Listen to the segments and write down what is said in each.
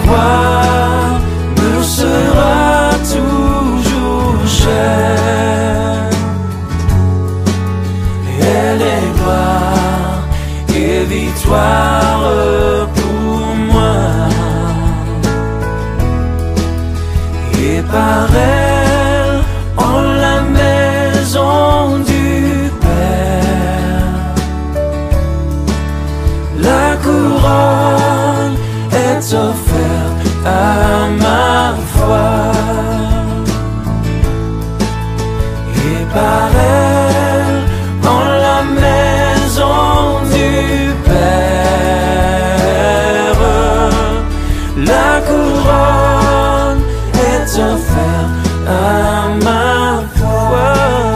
croix me sera toujours chère. Elle est gloire et victoire pour moi. Et par elle, en la maison du Père, la couronne est offerte à ma foi. Et par elle, en la maison du Père, la couronne est offerte à ma foi.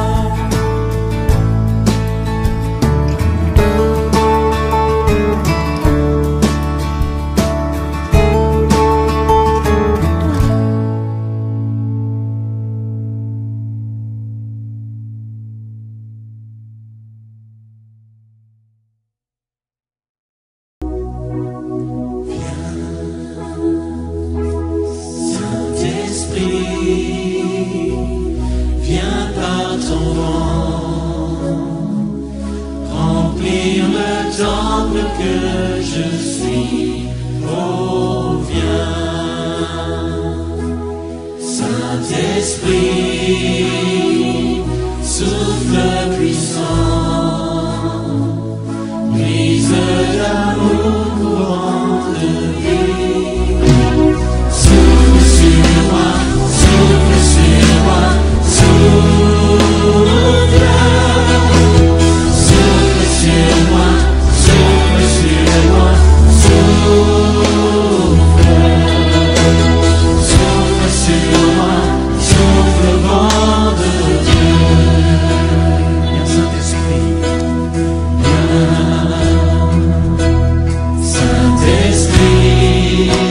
Viens par ton vent, remplir le temple que je suis. Oh, viens, Saint-Esprit, souffle puissant, brise d'amour, courant de vie. Souffle sur moi, souffle sur moi, souffle. Souffle sur moi, souffle sur moi, souffle. Souffle sur moi, souffle vent de Dieu. Viens Saint-Esprit, viens Saint-Esprit.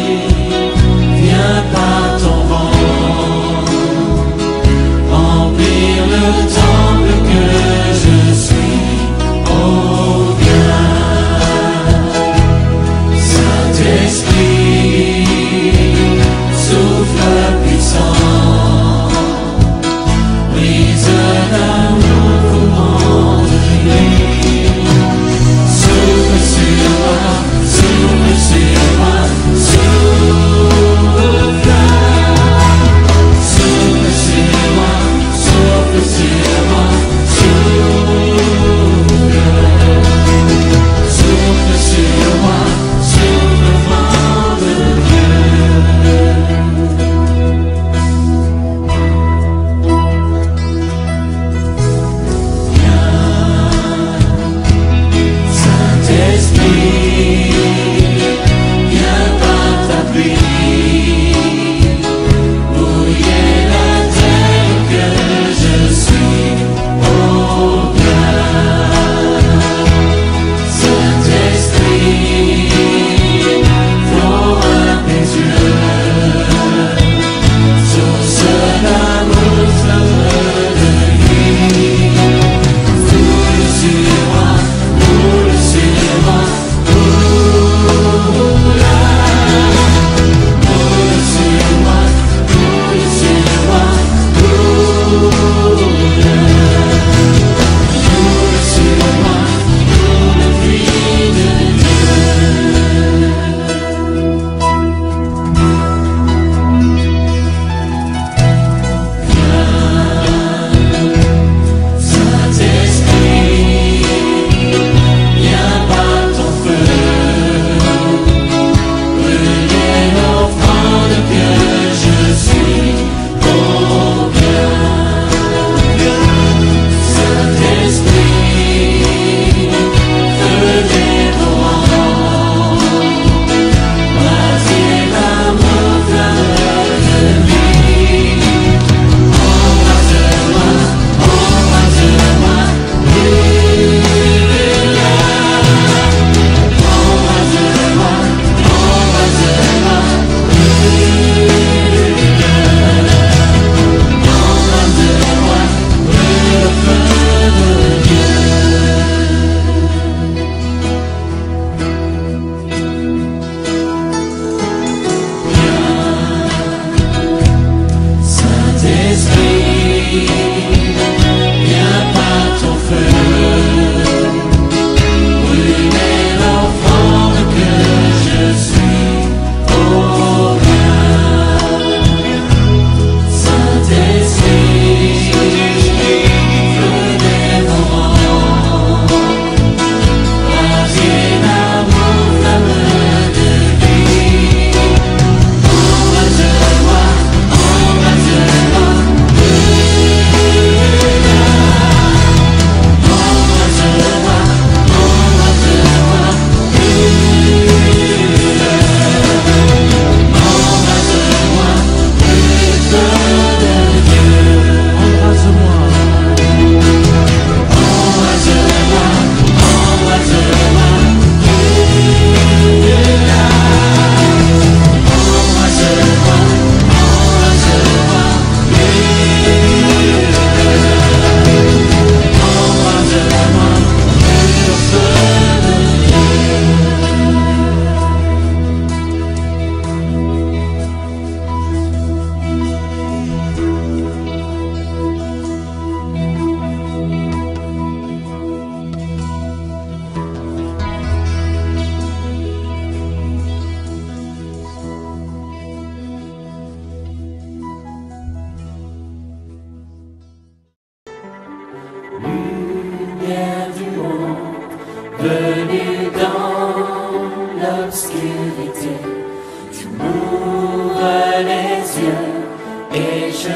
venu dans l'obscurité. Tu m'ouvres les yeux et je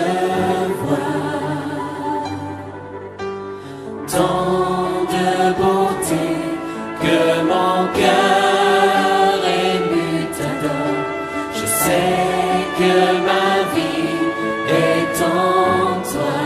vois tant de beauté que mon cœur ému t'adore. Je sais que ma vie est en toi.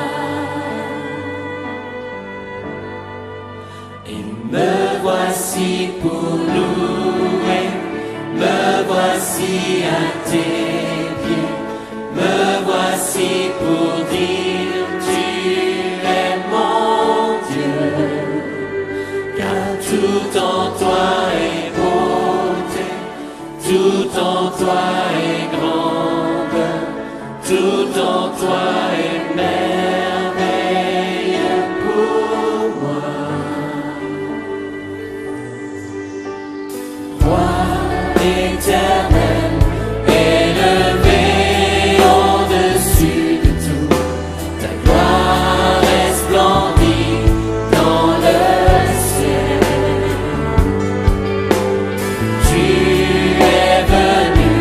Et me voici pour louer, me voici à tes pieds, me voici pour dire tu es mon Dieu. Car tout en toi est beauté, tout en toi est grandeur, tout en toi est merveille pour moi. Éternel, élevé au-dessus de tout, ta gloire resplendit dans le ciel. Tu es venu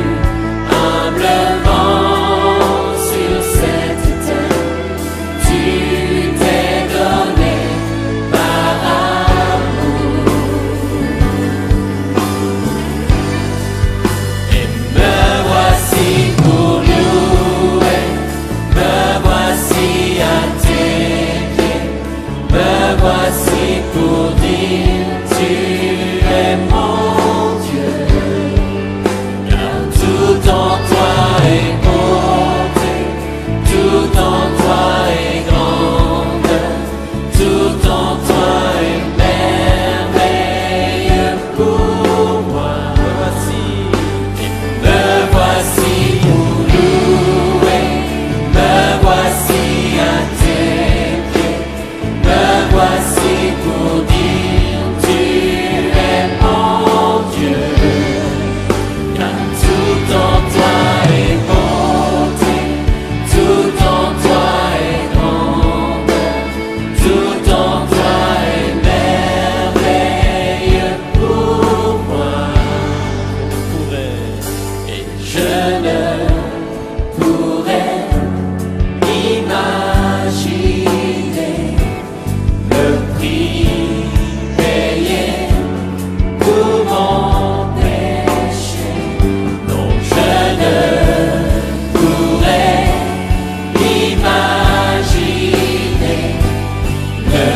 humblement sur cette terre, tu t'es donné par amour. Me voici pour louer, me voici à tes pieds, me voici pour dire tu es mon Dieu. Car tout en toi est beauté, tout en toi est grandeur, tout en toi est merveille pour moi. Me voici pour louer, me voici à tes pieds, me voici pour dire tu es mon Dieu. Car tout en toi est beauté, tout en toi est grandeur, tout en toi est merveille pour moi. Et je ne pourrais imaginer le prix payé pour mon péché. Non, je ne pourrais imaginer le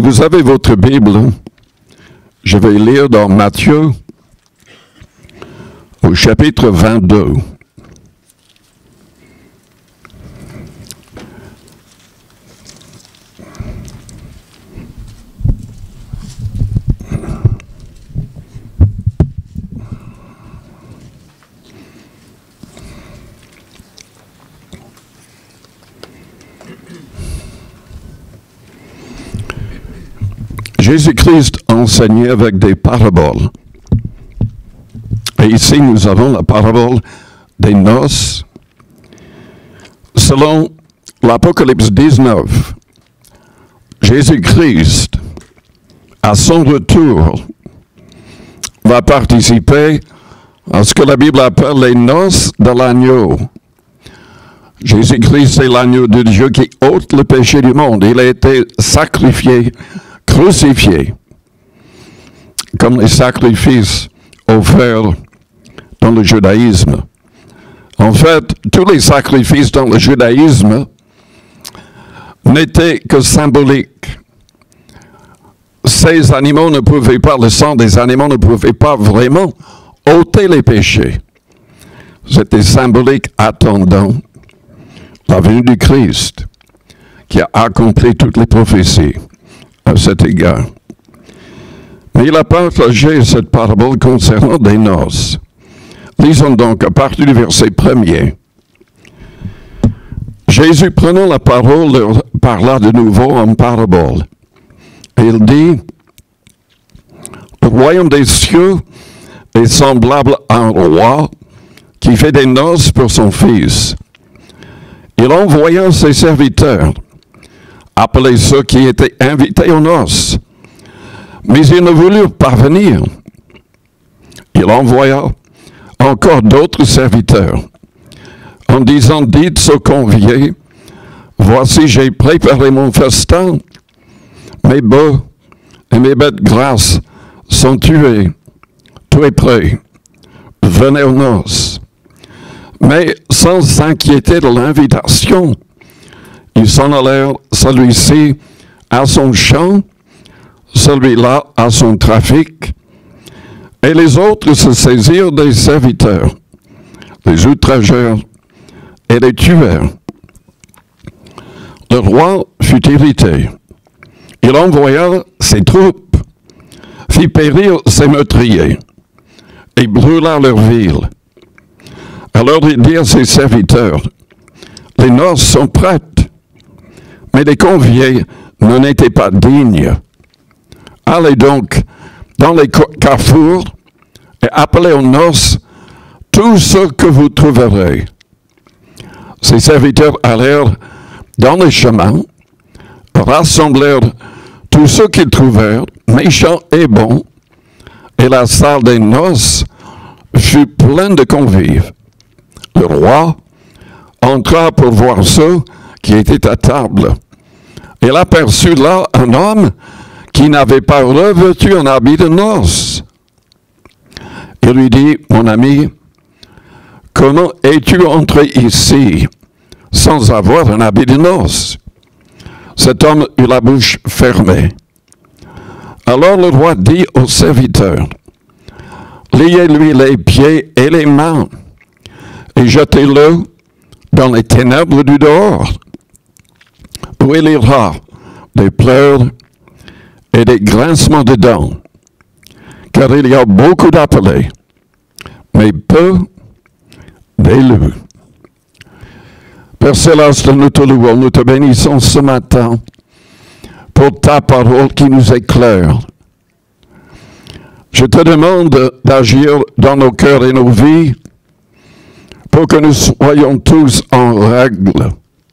vous avez votre Bible, je vais lire dans Matthieu, au chapitre 22. Jésus-Christ enseignait avec des paraboles. Et ici, nous avons la parabole des noces. Selon l'Apocalypse 19, Jésus-Christ, à son retour, va participer à ce que la Bible appelle les noces de l'agneau. Jésus-Christ est l'agneau de Dieu qui ôte le péché du monde. Il a été sacrifié, crucifié, comme les sacrifices offerts dans le judaïsme. En fait, tous les sacrifices dans le judaïsme n'étaient que symboliques. Ces animaux ne pouvaient pas, le sang des animaux ne pouvait pas vraiment ôter les péchés. C'était symbolique attendant la venue du Christ qui a accompli toutes les prophéties à cet égard. Mais il a partagé cette parabole concernant des noces. Lisons donc à partir du verset 1er. Jésus, prenant la parole, leur parla de nouveau en parabole. Et il dit, le royaume des cieux est semblable à un roi qui fait des noces pour son fils. Il envoya ses serviteurs, appeler ceux qui étaient invités aux noces. Mais ils ne voulurent pas venir. Il envoya encore d'autres serviteurs, en disant, dites aux conviés, voici j'ai préparé mon festin, mes bœufs et mes bêtes grasses sont tués, tout est prêt, venez aux noces. Mais sans s'inquiéter de l'invitation, ils s'en allèrent, celui-ci à son champ, celui-là à son trafic, et les autres se saisirent des serviteurs, les outrageurs et les tuèrent. Le roi fut irrité. Il envoya ses troupes, fit périr ses meurtriers, et brûla leur ville. Alors il dit à ses serviteurs, les noces sont prêtes, mais les conviés n'en étaient pas dignes. Allez donc dans les carrefours et appelez aux noces tous ceux que vous trouverez. Ses serviteurs allèrent dans les chemins, rassemblèrent tous ceux qu'ils trouvèrent, méchants et bons, et la salle des noces fut pleine de convives. Le roi entra pour voir ceux qui étaient à table. Il aperçut là un homme qui n'avait pas revêtu un habit de noces. Il lui dit, mon ami, comment es-tu entré ici sans avoir un habit de noces? Cet homme eut la bouche fermée. Alors le roi dit aux serviteurs, liez-lui les pieds et les mains et jetez-le dans les ténèbres du dehors, où il ira des pleurs et des grincements de dents, car il y a beaucoup d'appelés, mais peu d'élus. Père Céleste, nous te louons, nous te bénissons ce matin pour ta parole qui nous éclaire. Je te demande d'agir dans nos cœurs et nos vies pour que nous soyons tous en règle,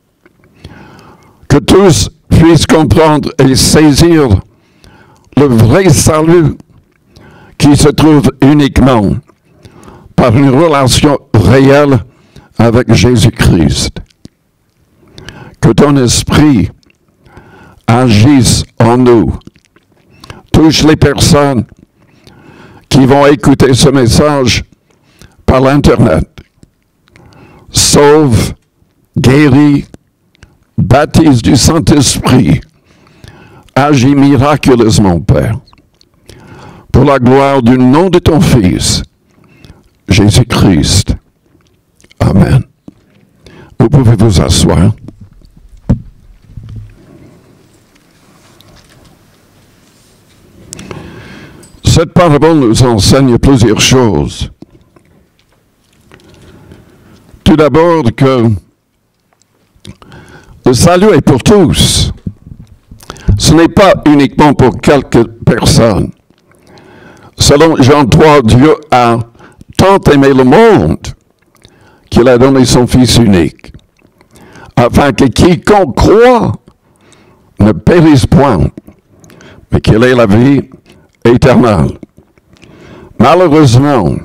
que tous puissent comprendre et saisir le vrai salut qui se trouve uniquement par une relation réelle avec Jésus-Christ. Que ton esprit agisse en nous, touche les personnes qui vont écouter ce message par l'Internet. Sauve, guéris, baptise du Saint-Esprit, agis miraculeusement, Père, pour la gloire du nom de ton Fils, Jésus-Christ. Amen. Vous pouvez vous asseoir. Cette parabole nous enseigne plusieurs choses. Tout d'abord que le salut est pour tous. Ce n'est pas uniquement pour quelques personnes. Selon Jean 3, Dieu a tant aimé le monde qu'il a donné son Fils unique, afin que quiconque croit ne périsse point, mais qu'il ait la vie éternelle. Malheureusement,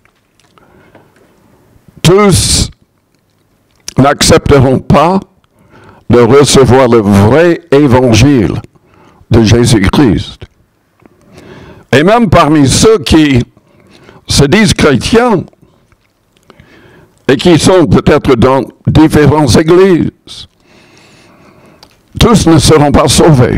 tous n'accepteront pas de recevoir le vrai évangile de Jésus-Christ. Et même parmi ceux qui se disent chrétiens et qui sont peut-être dans différentes églises, tous ne seront pas sauvés.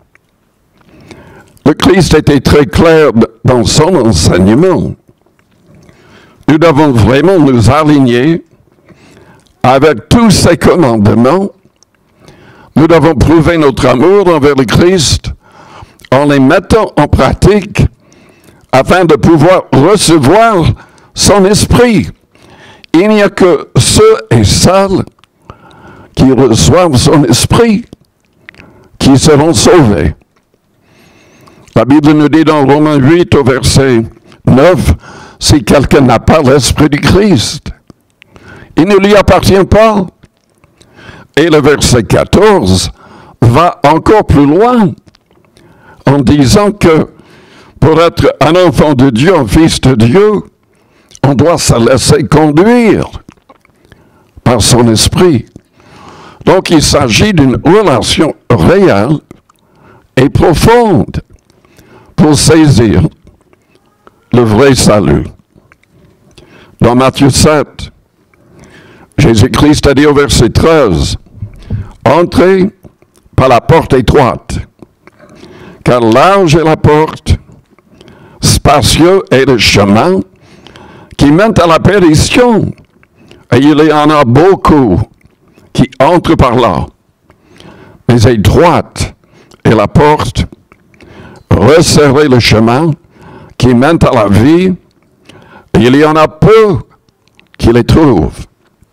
Le Christ était très clair dans son enseignement. Nous devons vraiment nous aligner avec tous ses commandements. Nous devons prouver notre amour envers le Christ en les mettant en pratique afin de pouvoir recevoir son esprit. Il n'y a que ceux et celles qui reçoivent son esprit qui seront sauvés. La Bible nous dit dans Romains 8 au verset 9, si quelqu'un n'a pas l'esprit du Christ, il ne lui appartient pas. Et le verset 14 va encore plus loin en disant que pour être un enfant de Dieu, un fils de Dieu, on doit se laisser conduire par son esprit. Donc il s'agit d'une relation réelle et profonde pour saisir le vrai salut. Dans Matthieu 7, Jésus-Christ a dit au verset 13, « Entrez par la porte étroite, car large est la porte, spacieux est le chemin qui mène à la perdition, et il y en a beaucoup qui entrent par là. Mais étroite est la porte, resserrez le chemin qui mène à la vie, et il y en a peu qui les trouvent. »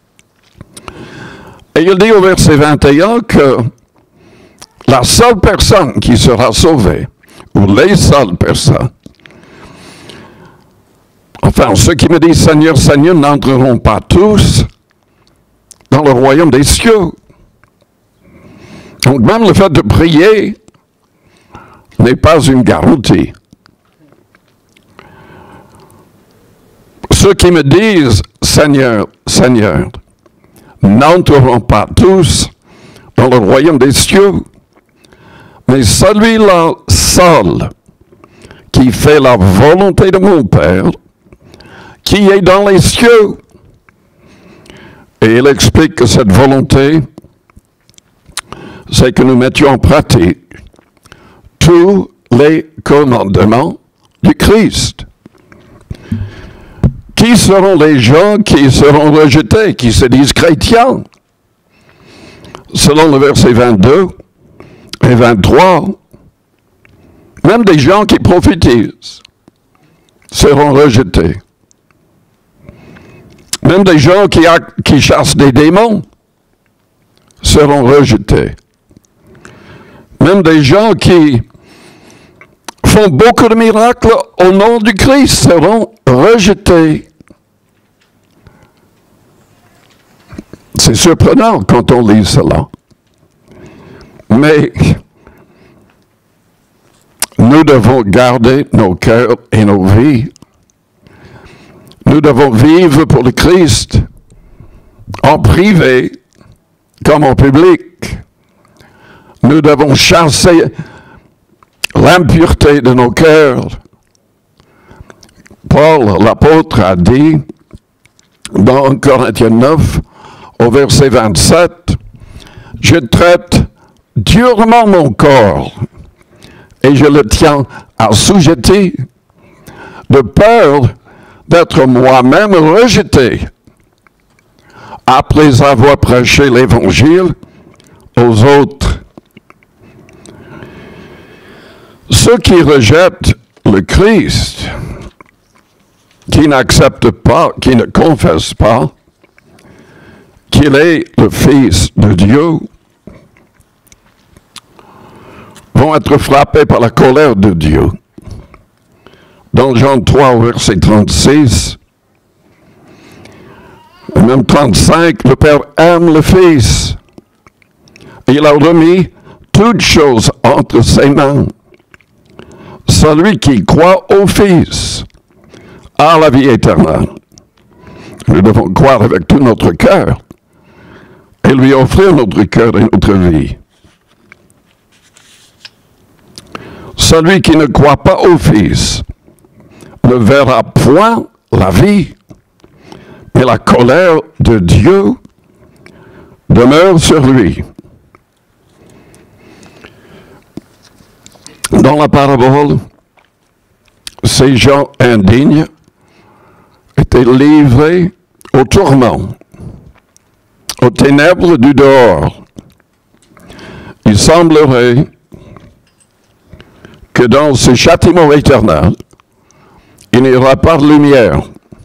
Et il dit au verset 21 que la seule personne qui sera sauvée, ou les seules personnes, enfin, ceux qui me disent Seigneur, Seigneur, n'entreront pas tous dans le royaume des cieux. Donc même le fait de prier n'est pas une garantie. Ceux qui me disent Seigneur, Seigneur, n'entreront pas tous dans le royaume des cieux, mais celui-là seul qui fait la volonté de mon Père, qui est dans les cieux. Et il explique que cette volonté, c'est que nous mettions en pratique tous les commandements du Christ. Qui seront les gens qui seront rejetés, qui se disent chrétiens? Selon le verset 22 et 23, même des gens qui prophétisent seront rejetés. Même des gens qui chassent des démons seront rejetés. Même des gens qui font beaucoup de miracles au nom du Christ seront rejetés. C'est surprenant quand on lit cela. Mais nous devons garder nos cœurs et nos vies. Nous devons vivre pour le Christ en privé comme en public. Nous devons chasser l'impureté de nos cœurs. Paul, l'apôtre, a dit dans 1 Corinthiens 9, au verset 27, « Je traite durement mon corps et je le tiens assujetti, de peur d'être moi-même rejeté après avoir prêché l'Évangile aux autres. Ceux qui rejettent le Christ, qui n'acceptent pas, qui ne confessent pas qu'il est le Fils de Dieu, vont être frappés par la colère de Dieu. Dans Jean 3, verset 36, et même 35, le Père aime le Fils. Il a remis toutes choses entre ses mains. Celui qui croit au Fils a la vie éternelle. Nous devons croire avec tout notre cœur et lui offrir notre cœur et notre vie. Celui qui ne croit pas au Fils ne verra point la vie, mais la colère de Dieu demeure sur lui. Dans la parabole, ces gens indignes étaient livrés au tourment, aux ténèbres du dehors. Il semblerait que dans ce châtiment éternel, il n'y aura pas de lumière.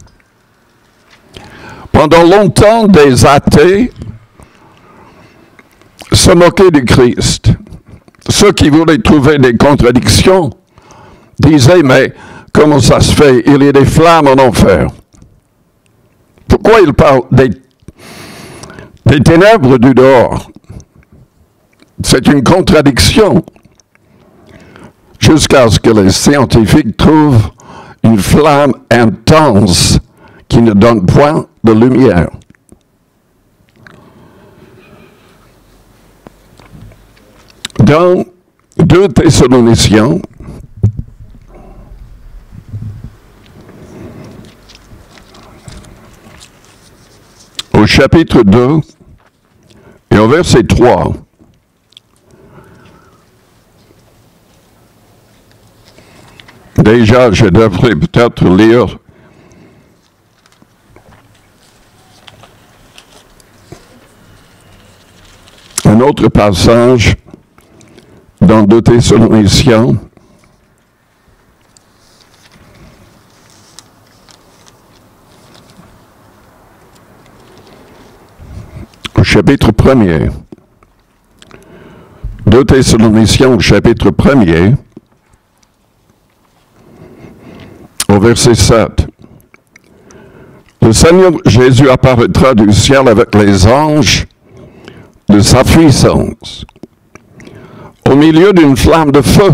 Pendant longtemps, des athées se moquaient du Christ. Ceux qui voulaient trouver des contradictions disaient, mais comment ça se fait? Il y a des flammes en enfer. Pourquoi il parle des ténèbres du dehors? C'est une contradiction. Jusqu'à ce que les scientifiques trouvent une flamme intense qui ne donne point de lumière. Dans 2 Thessaloniciens, au chapitre 2 et au verset 3, déjà, je devrais peut-être lire un autre passage dans 2 Thessaloniciens. Au chapitre 1er. 2 Thessaloniciens au chapitre 1er. Au verset 7. Le Seigneur Jésus apparaîtra du ciel avec les anges de sa puissance, au milieu d'une flamme de feu,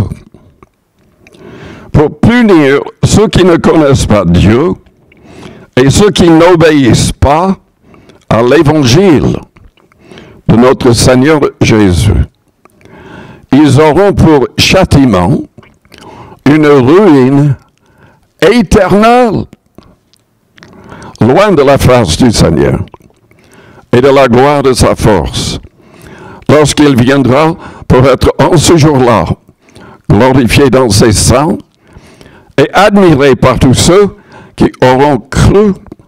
pour punir ceux qui ne connaissent pas Dieu et ceux qui n'obéissent pas à l'évangile de notre Seigneur Jésus. Ils auront pour châtiment une ruine éternelle, loin de la face du Seigneur et de la gloire de sa force, lorsqu'il viendra pour être en ce jour-là glorifié dans ses saints et admiré par tous ceux qui auront cru.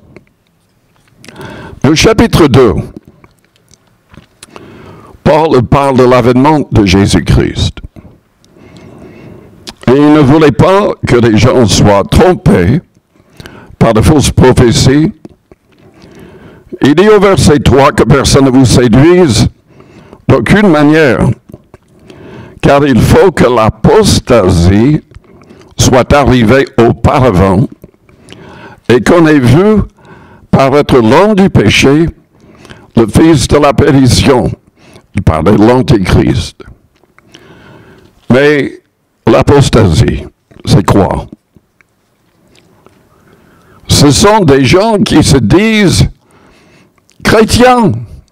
Le chapitre 2, Paul parle de l'avènement de Jésus-Christ. Et il ne voulait pas que les gens soient trompés par de fausses prophéties. Il dit au verset 3 que personne ne vous séduise d'aucune manière, car il faut que l'apostasie soit arrivée auparavant et qu'on ait vu paraître l'homme du péché, le fils de la perdition. Il parlait de l'Antéchrist. Mais l'apostasie, c'est quoi? Ce sont des gens qui se disent chrétiens,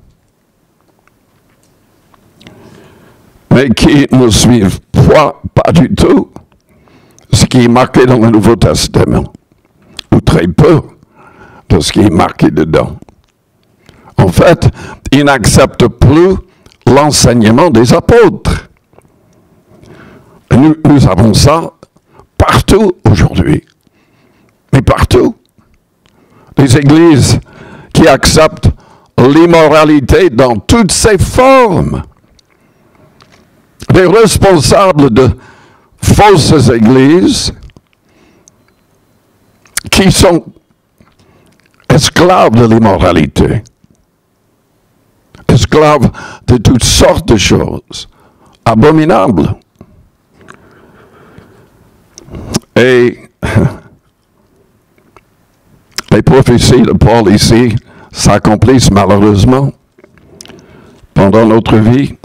mais qui ne suivent pas du tout ce qui est marqué dans le Nouveau Testament, ou très peu de ce qui est marqué dedans. En fait, ils n'acceptent plus l'enseignement des apôtres. Nous avons ça partout aujourd'hui. Mais partout. Les églises qui acceptent l'immoralité dans toutes ses formes. Les responsables de fausses églises qui sont esclaves de l'immoralité, esclaves de toutes sortes de choses abominables. Et les prophéties de Paul ici s'accomplissent malheureusement pendant notre vie.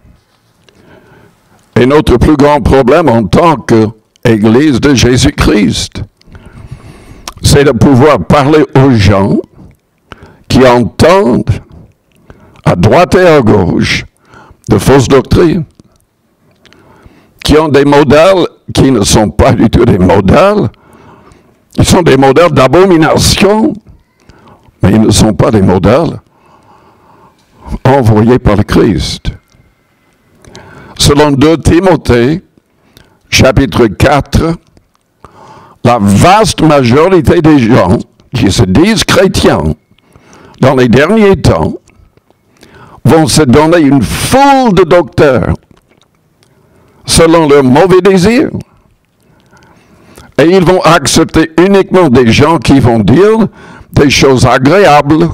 Et notre plus grand problème en tant qu'Église de Jésus-Christ, c'est de pouvoir parler aux gens qui entendent à droite et à gauche de fausses doctrines, qui ont des modèles qui ne sont pas du tout des modèles, ils sont des modèles d'abomination, mais ils ne sont pas des modèles envoyés par le Christ. Selon 2 Timothée, chapitre 4, la vaste majorité des gens qui se disent chrétiens dans les derniers temps vont se donner une foule de docteurs selon leurs mauvais désirs. Et ils vont accepter uniquement des gens qui vont dire des choses agréables.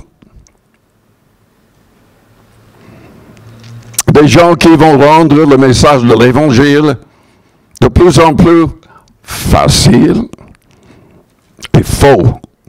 Des gens qui vont rendre le message de l'Évangile de plus en plus facile et faux.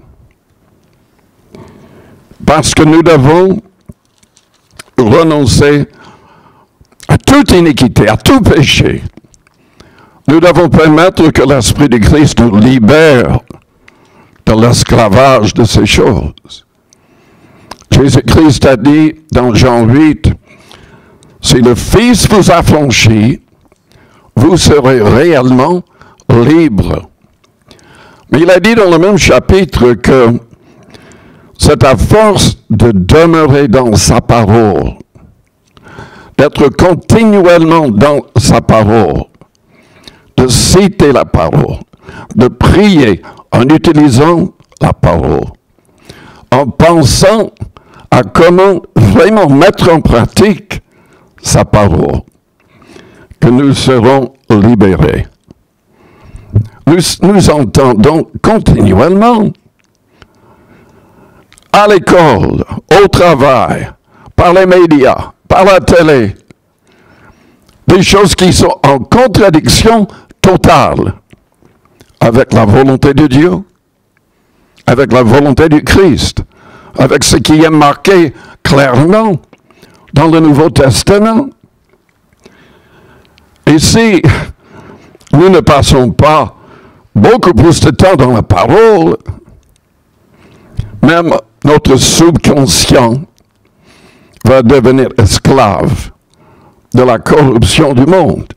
Parce que nous devons renoncer à toute iniquité, à tout péché. Nous devons permettre que l'Esprit de Christ nous libère de l'esclavage de ces choses. Jésus-Christ a dit dans Jean 8, « Si le Fils vous affranchit, vous serez réellement libres. » Mais il a dit dans le même chapitre que c'est à force de demeurer dans sa parole, d'être continuellement dans sa parole, de citer la parole, de prier en utilisant la parole, en pensant à comment vraiment mettre en pratique sa parole, que nous serons libérés. Nous entendons continuellement, à l'école, au travail, par les médias, par la télé, des choses qui sont en contradiction totale avec la volonté de Dieu, avec la volonté du Christ, avec ce qui est marqué clairement dans le Nouveau Testament. Et si nous ne passons pas beaucoup plus de temps dans la parole, même notre subconscient va devenir esclave de la corruption du monde.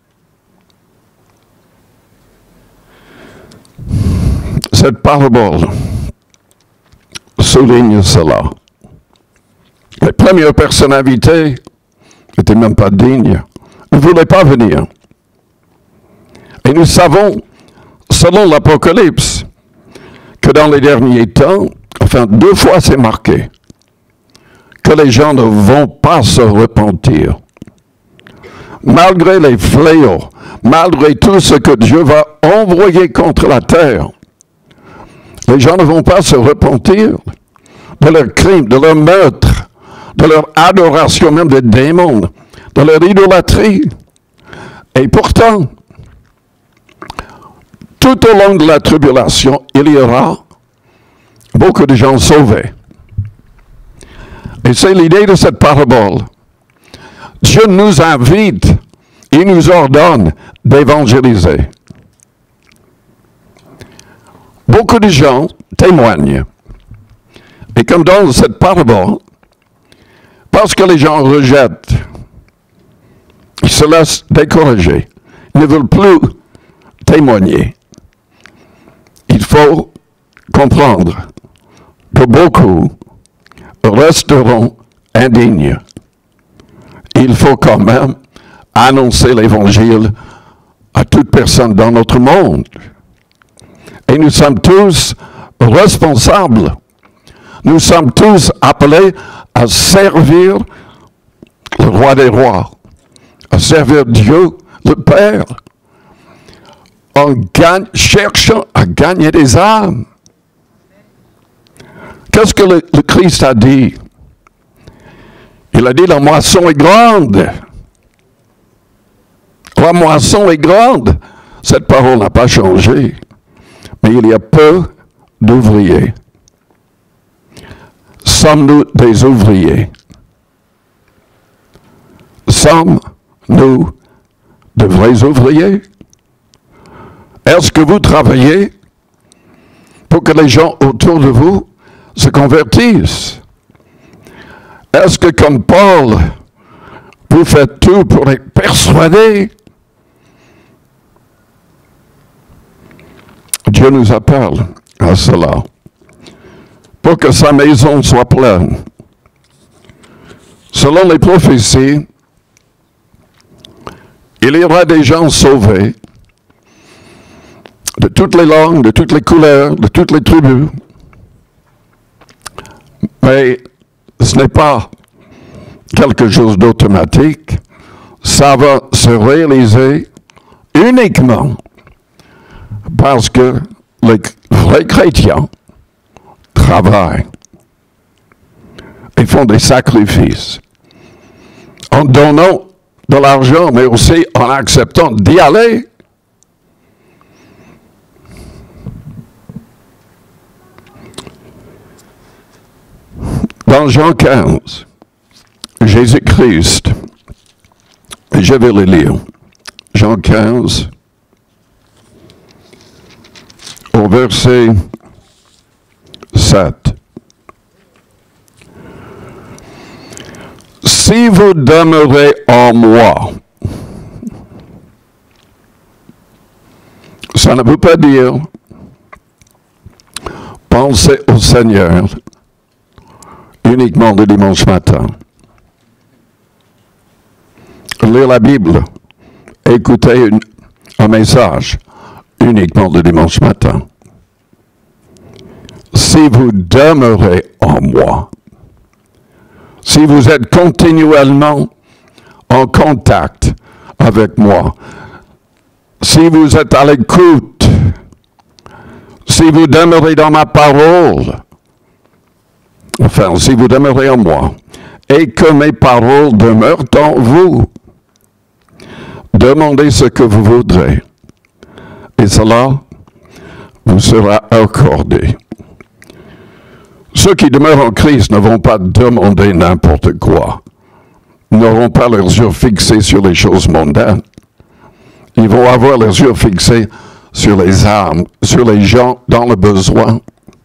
Cette parabole souligne cela. Les premières personnes invitées n'étaient même pas dignes, ne voulaient pas venir. Et nous savons, selon l'Apocalypse, que dans les derniers temps, enfin 2 fois c'est marqué, que les gens ne vont pas se repentir. Malgré les fléaux, malgré tout ce que Dieu va envoyer contre la terre, les gens ne vont pas se repentir de leurs crimes, de leurs meurtres, de leur adoration même des démons, de leur idolâtrie. Et pourtant, tout au long de la tribulation, il y aura beaucoup de gens sauvés. Et c'est l'idée de cette parabole. Dieu nous invite, il nous ordonne d'évangéliser. Beaucoup de gens témoignent. Et comme dans cette parabole, parce que les gens rejettent, ils se laissent décourager, ils ne veulent plus témoigner. Il faut comprendre que beaucoup resteront indignes. Il faut quand même annoncer l'Évangile à toute personne dans notre monde. Et nous sommes tous responsables. Nous sommes tous appelés à servir le roi des rois, à servir Dieu, le Père, en cherchant à gagner des âmes. Qu'est-ce que le Christ a dit? Il a dit, la moisson est grande. La moisson est grande. Cette parole n'a pas changé. Mais il y a peu d'ouvriers. Sommes-nous des ouvriers? Sommes-nous de vrais ouvriers? Est-ce que vous travaillez pour que les gens autour de vous se convertissent? Est-ce que, comme Paul, vous faites tout pour les persuader? Dieu nous appelle à cela, pour que sa maison soit pleine. Selon les prophéties, il y aura des gens sauvés de toutes les langues, de toutes les couleurs, de toutes les tribus. Mais ce n'est pas quelque chose d'automatique. Ça va se réaliser uniquement parce que les vrais chrétiens travaillent et font des sacrifices en donnant de l'argent, mais aussi en acceptant d'y aller. Dans Jean 15, Jésus-Christ, je vais le lire, Jean 15, au verset 7. Si vous demeurez en moi, ça ne veut pas dire pensez au Seigneur uniquement le dimanche matin. Lire la Bible, écouter un message uniquement le dimanche matin. Si vous demeurez en moi, si vous êtes continuellement en contact avec moi, si vous êtes à l'écoute, si vous demeurez dans ma parole, enfin, si vous demeurez en moi, et que mes paroles demeurent en vous, demandez ce que vous voudrez, et cela vous sera accordé. Ceux qui demeurent en Christ ne vont pas demander n'importe quoi. Ils n'auront pas leurs yeux fixés sur les choses mondaines. Ils vont avoir leurs yeux fixés sur les âmes, sur les gens dans le besoin.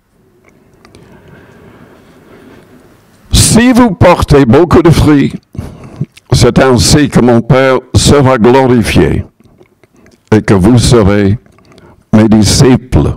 Si vous portez beaucoup de fruits, c'est ainsi que mon Père sera glorifié et que vous serez mes disciples.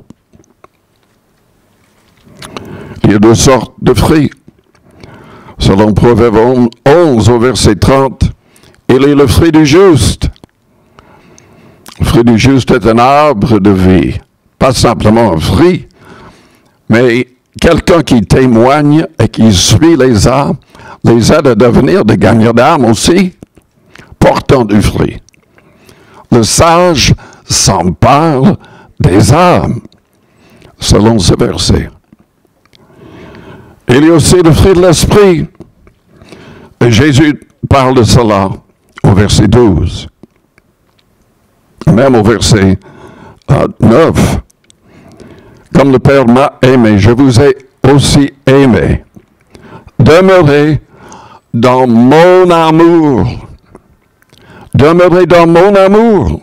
Il y a deux sortes de fruits. Selon Proverbe 11 au verset 30, il est le fruit du juste. Le fruit du juste est un arbre de vie. Pas simplement un fruit, mais quelqu'un qui témoigne et qui suit les âmes, les aide à devenir des gagnants d'âme aussi, portant du fruit. Le sage s'empare des âmes, selon ce verset. Il y a aussi le fruit de l'esprit. Et Jésus parle de cela au verset 12. Même au verset 9. Comme le Père m'a aimé, je vous ai aussi aimé. Demeurez dans mon amour. Demeurez dans mon amour.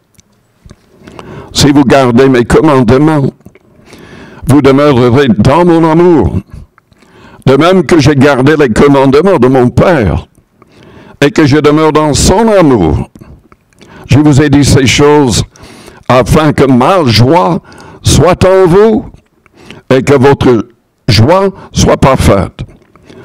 Si vous gardez mes commandements, vous demeurerez dans mon amour. De même que j'ai gardé les commandements de mon Père et que je demeure dans son amour. Je vous ai dit ces choses afin que ma joie soit en vous et que votre joie soit parfaite.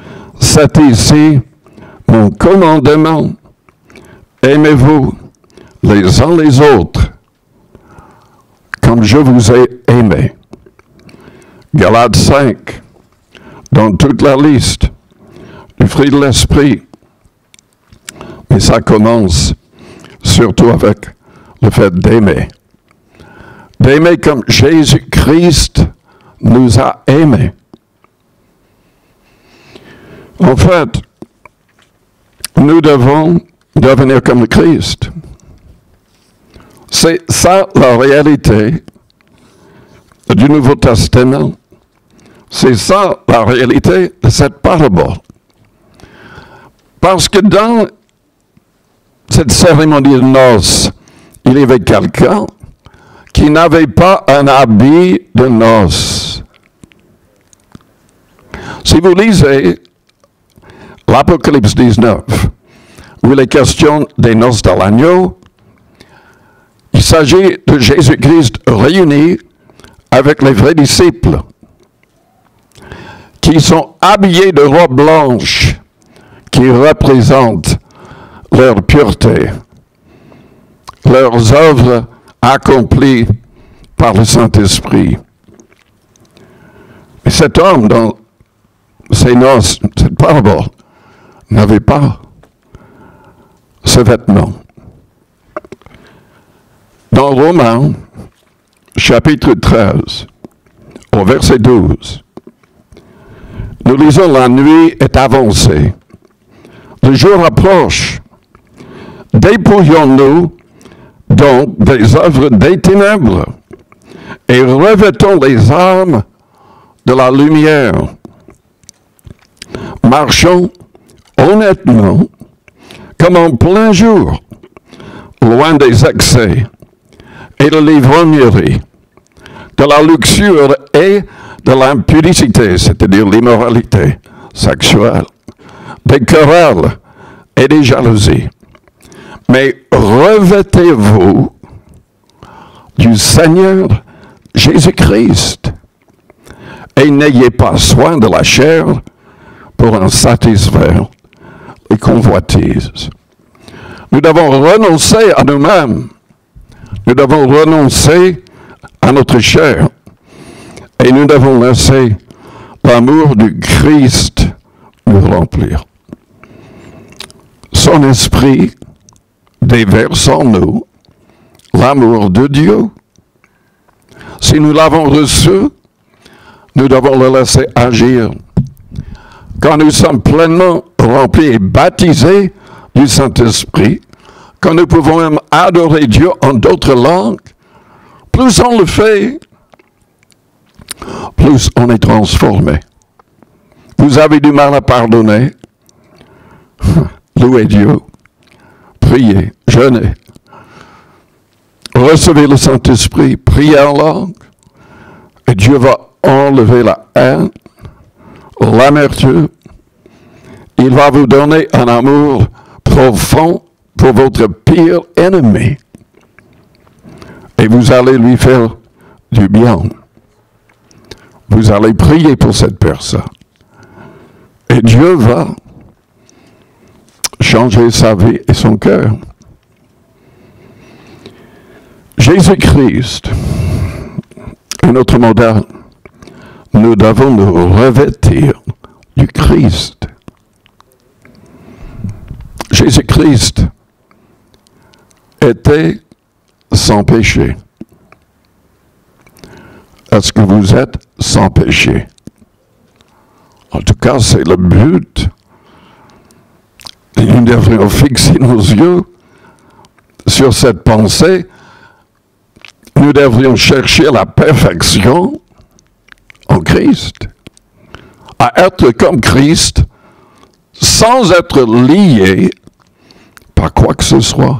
C'est ici mon commandement. Aimez-vous les uns les autres, comme je vous ai aimés. Galates 5, dans toute la liste du fruit de l'esprit. Mais ça commence surtout avec le fait d'aimer. D'aimer comme Jésus-Christ nous a aimés. En fait, nous devons devenir comme le Christ. C'est ça la réalité du Nouveau Testament. C'est ça la réalité de cette parabole. Parce que dans cette cérémonie de noces, il y avait quelqu'un qui n'avait pas un habit de noces. Si vous lisez l'Apocalypse 19, où il est question des noces de l'agneau, il s'agit de Jésus-Christ réuni avec les vrais disciples, qui sont habillés de robes blanches, qui représentent leur pureté, leurs œuvres accomplies par le Saint-Esprit. Et cet homme, dans ses noces, cette parabole, n'avait pas ce vêtement. Dans Romains, chapitre 13, au verset 12, nous lisons « La nuit est avancée, le jour approche. Dépouillons-nous donc des œuvres des ténèbres et revêtons les armes de la lumière. Marchons honnêtement comme en plein jour, loin des excès et de l'ivrognerie, de la luxure et de l'impudicité, c'est-à-dire l'immoralité sexuelle, des querelles et des jalousies. Mais revêtez-vous du Seigneur Jésus-Christ et n'ayez pas soin de la chair pour en satisfaire les convoitises. Nous devons renoncer à nous-mêmes. Nous devons renoncer à notre chair. Et nous devons laisser l'amour du Christ nous remplir. Son esprit déverse en nous l'amour de Dieu. Si nous l'avons reçu, nous devons le laisser agir. Quand nous sommes pleinement remplis et baptisés du Saint-Esprit, quand nous pouvons même adorer Dieu en d'autres langues, plus on le fait, plus on est transformé. Vous avez du mal à pardonner, louez Dieu, priez, jeûnez, recevez le Saint-Esprit, priez en langue, et Dieu va enlever la haine, l'amertume. Il va vous donner un amour profond pour votre pire ennemi. Et vous allez lui faire du bien. Vous allez prier pour cette personne. Et Dieu va changer sa vie et son cœur. Jésus-Christ est notre modèle. Nous devons nous revêtir du Christ. Jésus-Christ était sans péché. Est-ce que vous êtes sans péché? En tout cas, c'est le but. Et nous devrions fixer nos yeux sur cette pensée. Nous devrions chercher la perfection en Christ. À être comme Christ sans être lié par quoi que ce soit.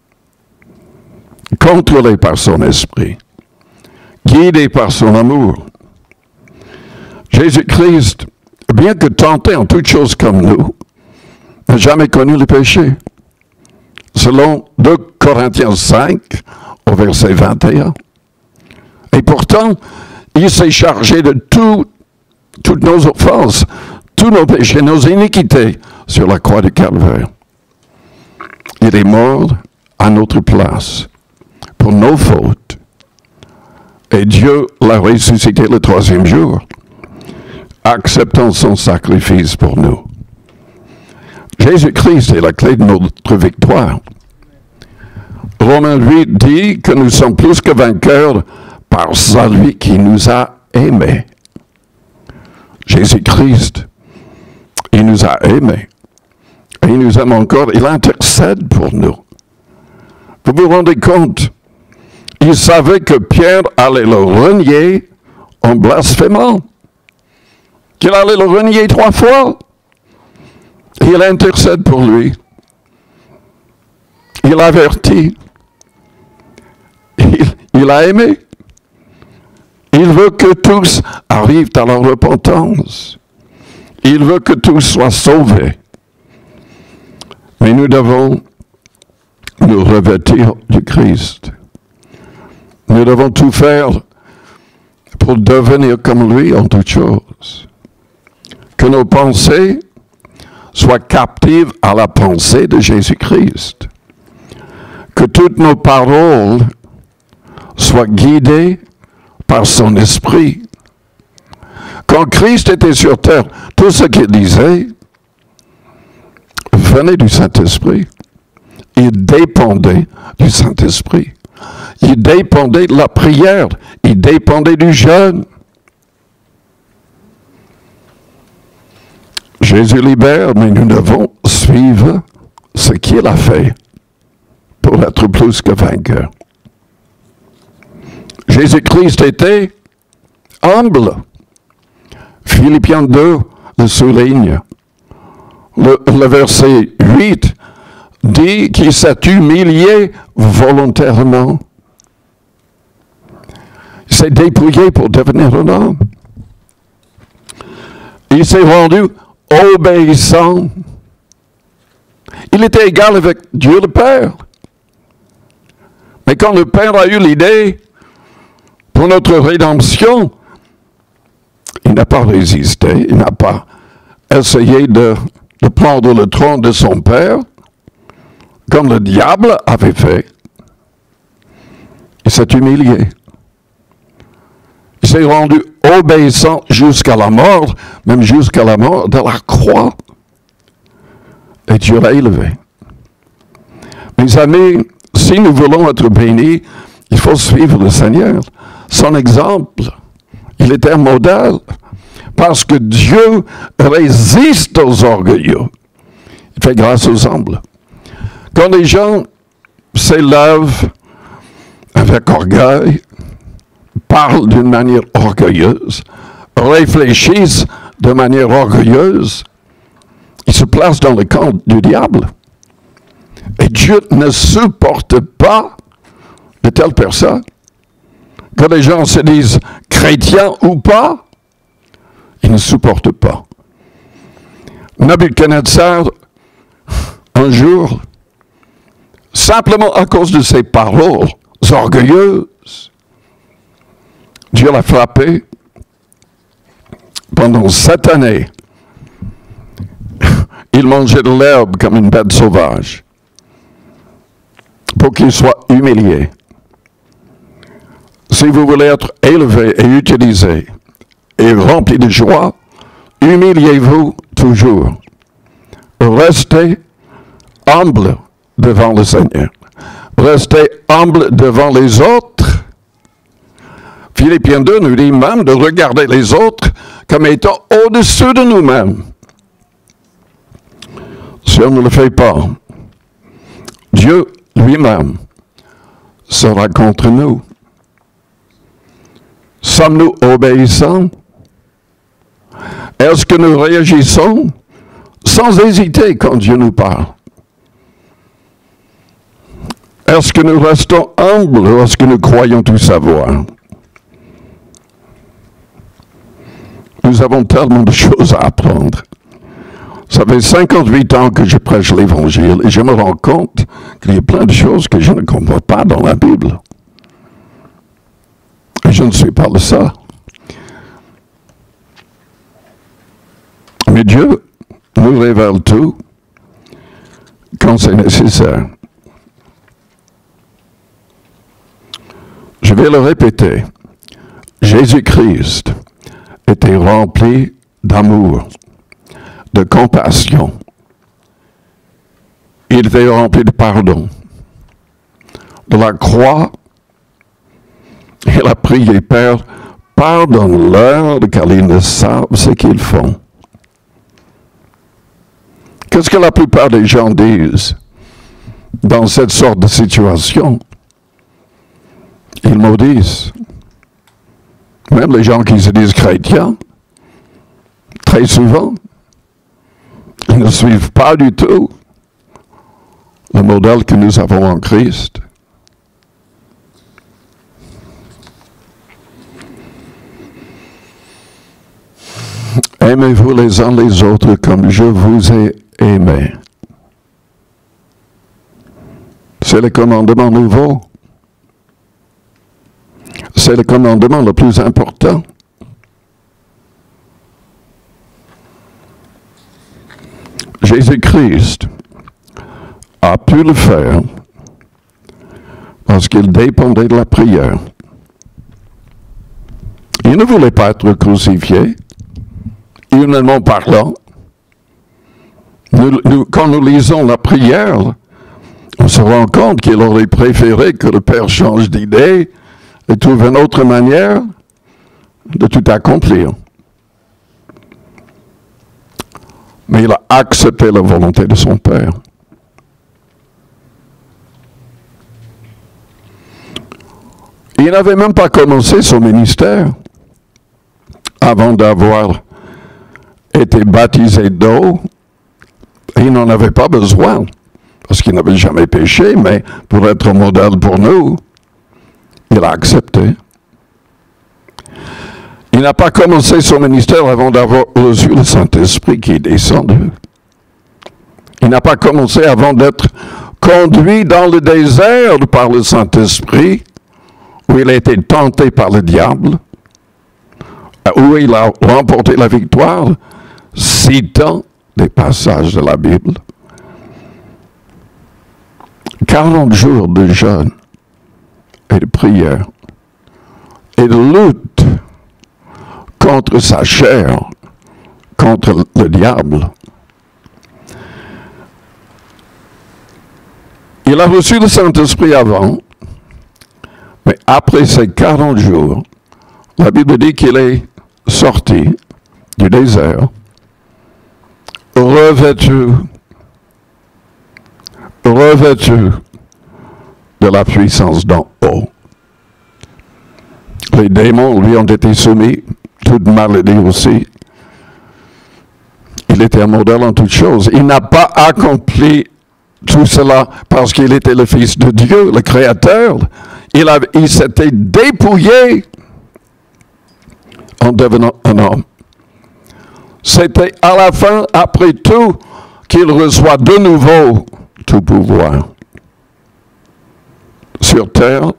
Contrôlé par son esprit. Guidé par son amour. Jésus-Christ, bien que tenté en toutes choses comme nous, n'a jamais connu le péché. Selon 2 Corinthiens 5, au verset 21. Et pourtant, il s'est chargé de toutes nos offenses, tous nos péchés, nos iniquités sur la croix du Calvaire. Il est mort à notre place pour nos fautes. Et Dieu l'a ressuscité le troisième jour, acceptant son sacrifice pour nous. Jésus-Christ est la clé de notre victoire. Romains 8 dit que nous sommes plus que vainqueurs par celui qui nous a aimés. Jésus-Christ, il nous a aimés. Et il nous aime encore. Il intercède pour nous. Vous vous rendez compte? Il savait que Pierre allait le renier en blasphémant. Qu'il allait le renier 3 fois. Il intercède pour lui. Il avertit. Il a aimé. Il veut que tous arrivent à la repentance. Il veut que tous soient sauvés. Mais nous devons nous revêtir du Christ. Nous devons tout faire pour devenir comme lui en toutes choses. Que nos pensées soient captives à la pensée de Jésus-Christ. Que toutes nos paroles soient guidées par son esprit. Quand Christ était sur terre, tout ce qu'il disait venait du Saint-Esprit. Il dépendait du Saint-Esprit. Il dépendait de la prière. Il dépendait du jeûne. Jésus libère, mais nous devons suivre ce qu'il a fait pour être plus que vainqueur. Jésus-Christ était humble. Philippiens 2 le souligne. Le verset 8 dit qu'il s'est humilié volontairement. Il s'est dépouillé pour devenir un homme. Il s'est rendu obéissant. Il était égal avec Dieu le Père. Mais quand le Père a eu l'idée pour notre rédemption, il n'a pas résisté, il n'a pas essayé de prendre le trône de son Père, comme le diable avait fait. Il s'est humilié. Il s'est rendu obéissant jusqu'à la mort, même jusqu'à la mort de la croix. Et Dieu l'a élevé. Mes amis, si nous voulons être bénis, il faut suivre le Seigneur. Son exemple, il était un modèle. Parce que Dieu résiste aux orgueilleux. Il fait grâce aux humbles. Quand les gens s'élèvent avec orgueil, parlent d'une manière orgueilleuse, réfléchissent de manière orgueilleuse, ils se placent dans le camp du diable. Et Dieu ne supporte pas de telles personnes. Que les gens se disent chrétiens ou pas, ils ne supportent pas. Nabuchodonosor, un jour, simplement à cause de ses paroles orgueilleuses, Dieu l'a frappé pendant 7 années. Il mangeait de l'herbe comme une bête sauvage pour qu'il soit humilié. Si vous voulez être élevé et utilisé et rempli de joie, humiliez-vous toujours. Restez humble devant le Seigneur. Restez humble devant les autres. Philippiens 2 nous dit même de regarder les autres comme étant au-dessus de nous-mêmes. Si on ne le fait pas, Dieu lui-même sera contre nous. Sommes-nous obéissants? Est-ce que nous réagissons sans hésiter quand Dieu nous parle? Est-ce que nous restons humbles ou est-ce que nous croyons tout savoir? Nous avons tellement de choses à apprendre. Ça fait 58 ans que je prêche l'Évangile et je me rends compte qu'il y a plein de choses que je ne comprends pas dans la Bible. Et je ne suis pas le seul. Mais Dieu nous révèle tout quand c'est nécessaire. vais le répéter. Jésus-Christ était rempli d'amour, de compassion. Il était rempli de pardon. De la croix, il a prié, Père, pardonne-leur car ils ne savent ce qu'ils font. Qu'est-ce que la plupart des gens disent dans cette sorte de situation? Ils maudissent. Même les gens qui se disent chrétiens, très souvent, ils ne suivent pas du tout le modèle que nous avons en Christ. Aimez-vous les uns les autres comme je vous ai aimé. C'est le commandement nouveau. C'est le commandement le plus important. Jésus-Christ a pu le faire parce qu'il dépendait de la prière. Il ne voulait pas être crucifié, humainement parlant. Quand nous lisons la prière, on se rend compte qu'il aurait préféré que le Père change d'idée et trouve une autre manière de tout accomplir. Mais il a accepté la volonté de son Père. Il n'avait même pas commencé son ministère avant d'avoir été baptisé d'eau. Il n'en avait pas besoin, parce qu'il n'avait jamais péché, mais pour être un modèle pour nous, il a accepté. Il n'a pas commencé son ministère avant d'avoir reçu le Saint-Esprit qui est descendu. Il n'a pas commencé avant d'être conduit dans le désert par le Saint-Esprit, où il a été tenté par le diable, où il a remporté la victoire, citant des passages de la Bible. 40 jours de jeûne et de prière et de lutte contre sa chair, contre le diable. Il a reçu le Saint-Esprit avant, mais après ces 40 jours, la Bible dit qu'il est sorti du désert, revêtu de la puissance d'en haut. Les démons lui ont été soumis, toute maladie aussi. Il était un modèle en toutes choses. Il n'a pas accompli tout cela parce qu'il était le Fils de Dieu, le Créateur. Il s'était dépouillé en devenant un homme. C'était à la fin, après tout, qu'il reçoit de nouveau tout pouvoir. Sur terre,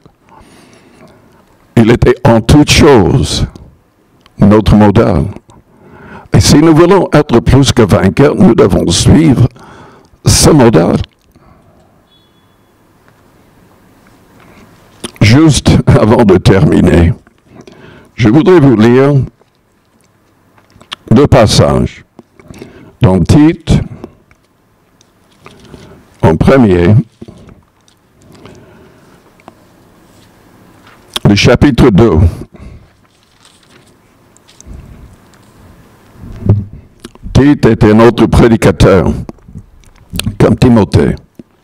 il était en toutes choses notre modèle. Et si nous voulons être plus que vainqueurs, nous devons suivre ce modèle. Juste avant de terminer, je voudrais vous lire 2 passages. Dans Tite, en premier, le chapitre 2. Tite était un autre prédicateur, comme Timothée.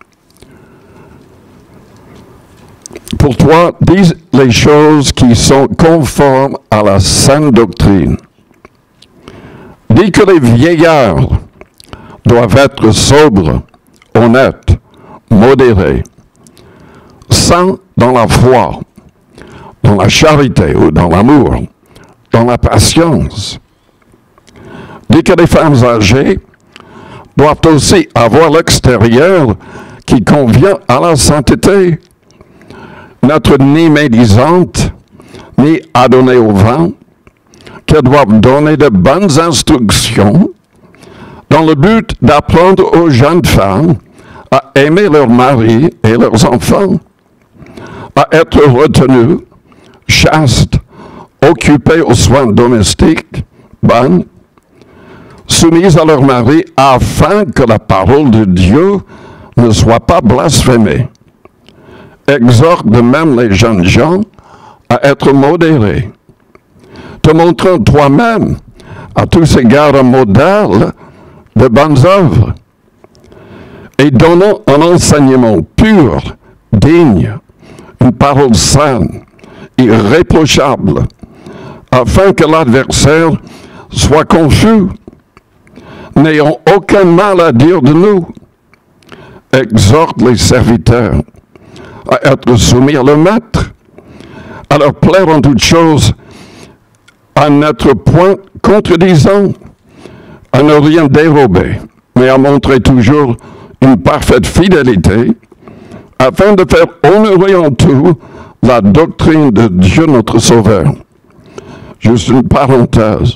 Pour toi, dis les choses qui sont conformes à la saine doctrine. Dis que les vieillards doivent être sobres, honnêtes, modérés, saints dans la foi, dans la charité ou dans l'amour, dans la patience. Dis que les femmes âgées doivent aussi avoir l'extérieur qui convient à la sainteté, n'être ni médisantes, ni adonnées au vin, qu'elles doivent donner de bonnes instructions dans le but d'apprendre aux jeunes femmes à aimer leurs maris et leurs enfants, à être retenues chastes, occupées aux soins domestiques, bonnes, soumises à leur mari, afin que la parole de Dieu ne soit pas blasphémée. Exhorte de même les jeunes gens à être modérés, te montrant toi-même à tous égards un modèle de bonnes œuvres, et donnant un enseignement pur, digne, une parole saine, irréprochable, afin que l'adversaire soit confus, n'ayant aucun mal à dire de nous. Exhorte les serviteurs à être soumis à leur maître, à leur plaire en toutes choses, à n'être point contredisant, à ne rien dérober, mais à montrer toujours une parfaite fidélité, afin de faire honorer en tout la doctrine de Dieu notre Sauveur. Juste une parenthèse.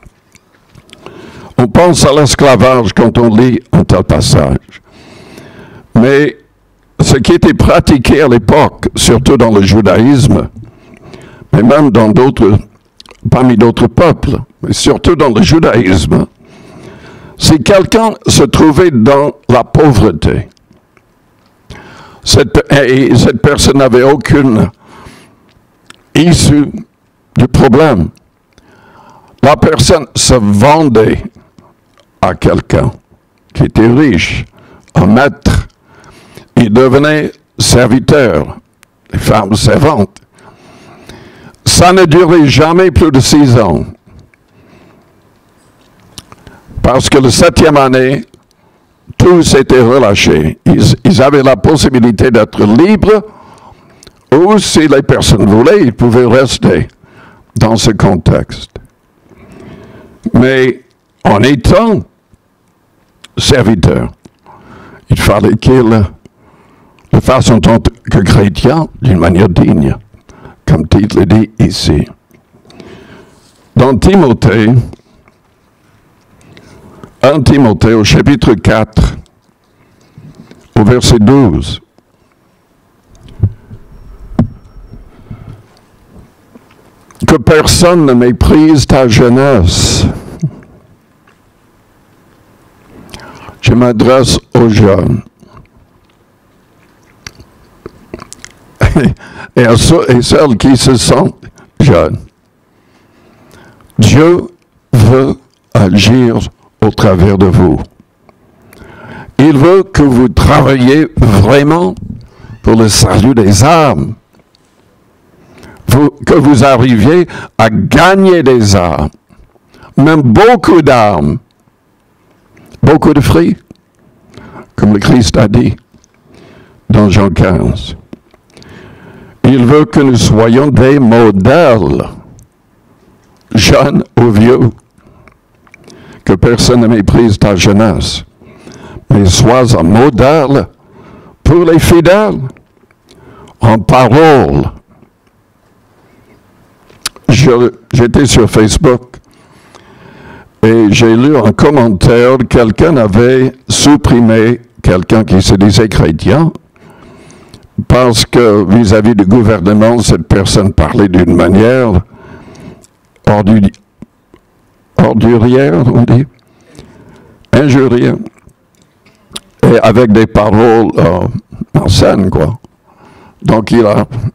On pense à l'esclavage quand on lit un tel passage. Mais ce qui était pratiqué à l'époque, surtout dans le judaïsme, mais même dans parmi d'autres peuples, mais surtout dans le judaïsme, si quelqu'un se trouvait dans la pauvreté, cette personne n'avait aucune issue du problème, la personne se vendait à quelqu'un qui était riche, un maître. Il devenait serviteur, les femmes servantes. Ça ne durait jamais plus de 6 ans. Parce que la 7e année, tous étaient relâchés. Ils avaient la possibilité d'être libres, ou si les personnes voulaient, ils pouvaient rester dans ce contexte. Mais en étant serviteur, il fallait qu'ils le fassent en tant que chrétien d'une manière digne, comme Tite le dit ici. Dans Timothée, 1 Timothée au chapitre 4, au verset 12, que personne ne méprise ta jeunesse. Je m'adresse aux jeunes. Et à ceux et celles qui se sentent jeunes. Dieu veut agir au travers de vous. Il veut que vous travailliez vraiment pour le salut des âmes. Que vous arriviez à gagner des âmes, même beaucoup d'âmes, beaucoup de fruits, comme le Christ a dit dans Jean 15. Il veut que nous soyons des modèles, jeunes ou vieux, que personne ne méprise ta jeunesse, mais sois un modèle pour les fidèles, en parole. J'étais sur Facebook et j'ai lu un commentaire, quelqu'un avait supprimé quelqu'un qui se disait chrétien, parce que vis-à-vis du gouvernement, cette personne parlait d'une manière ordurière, on dit, injurieuse, et avec des paroles malsaines, quoi. Donc il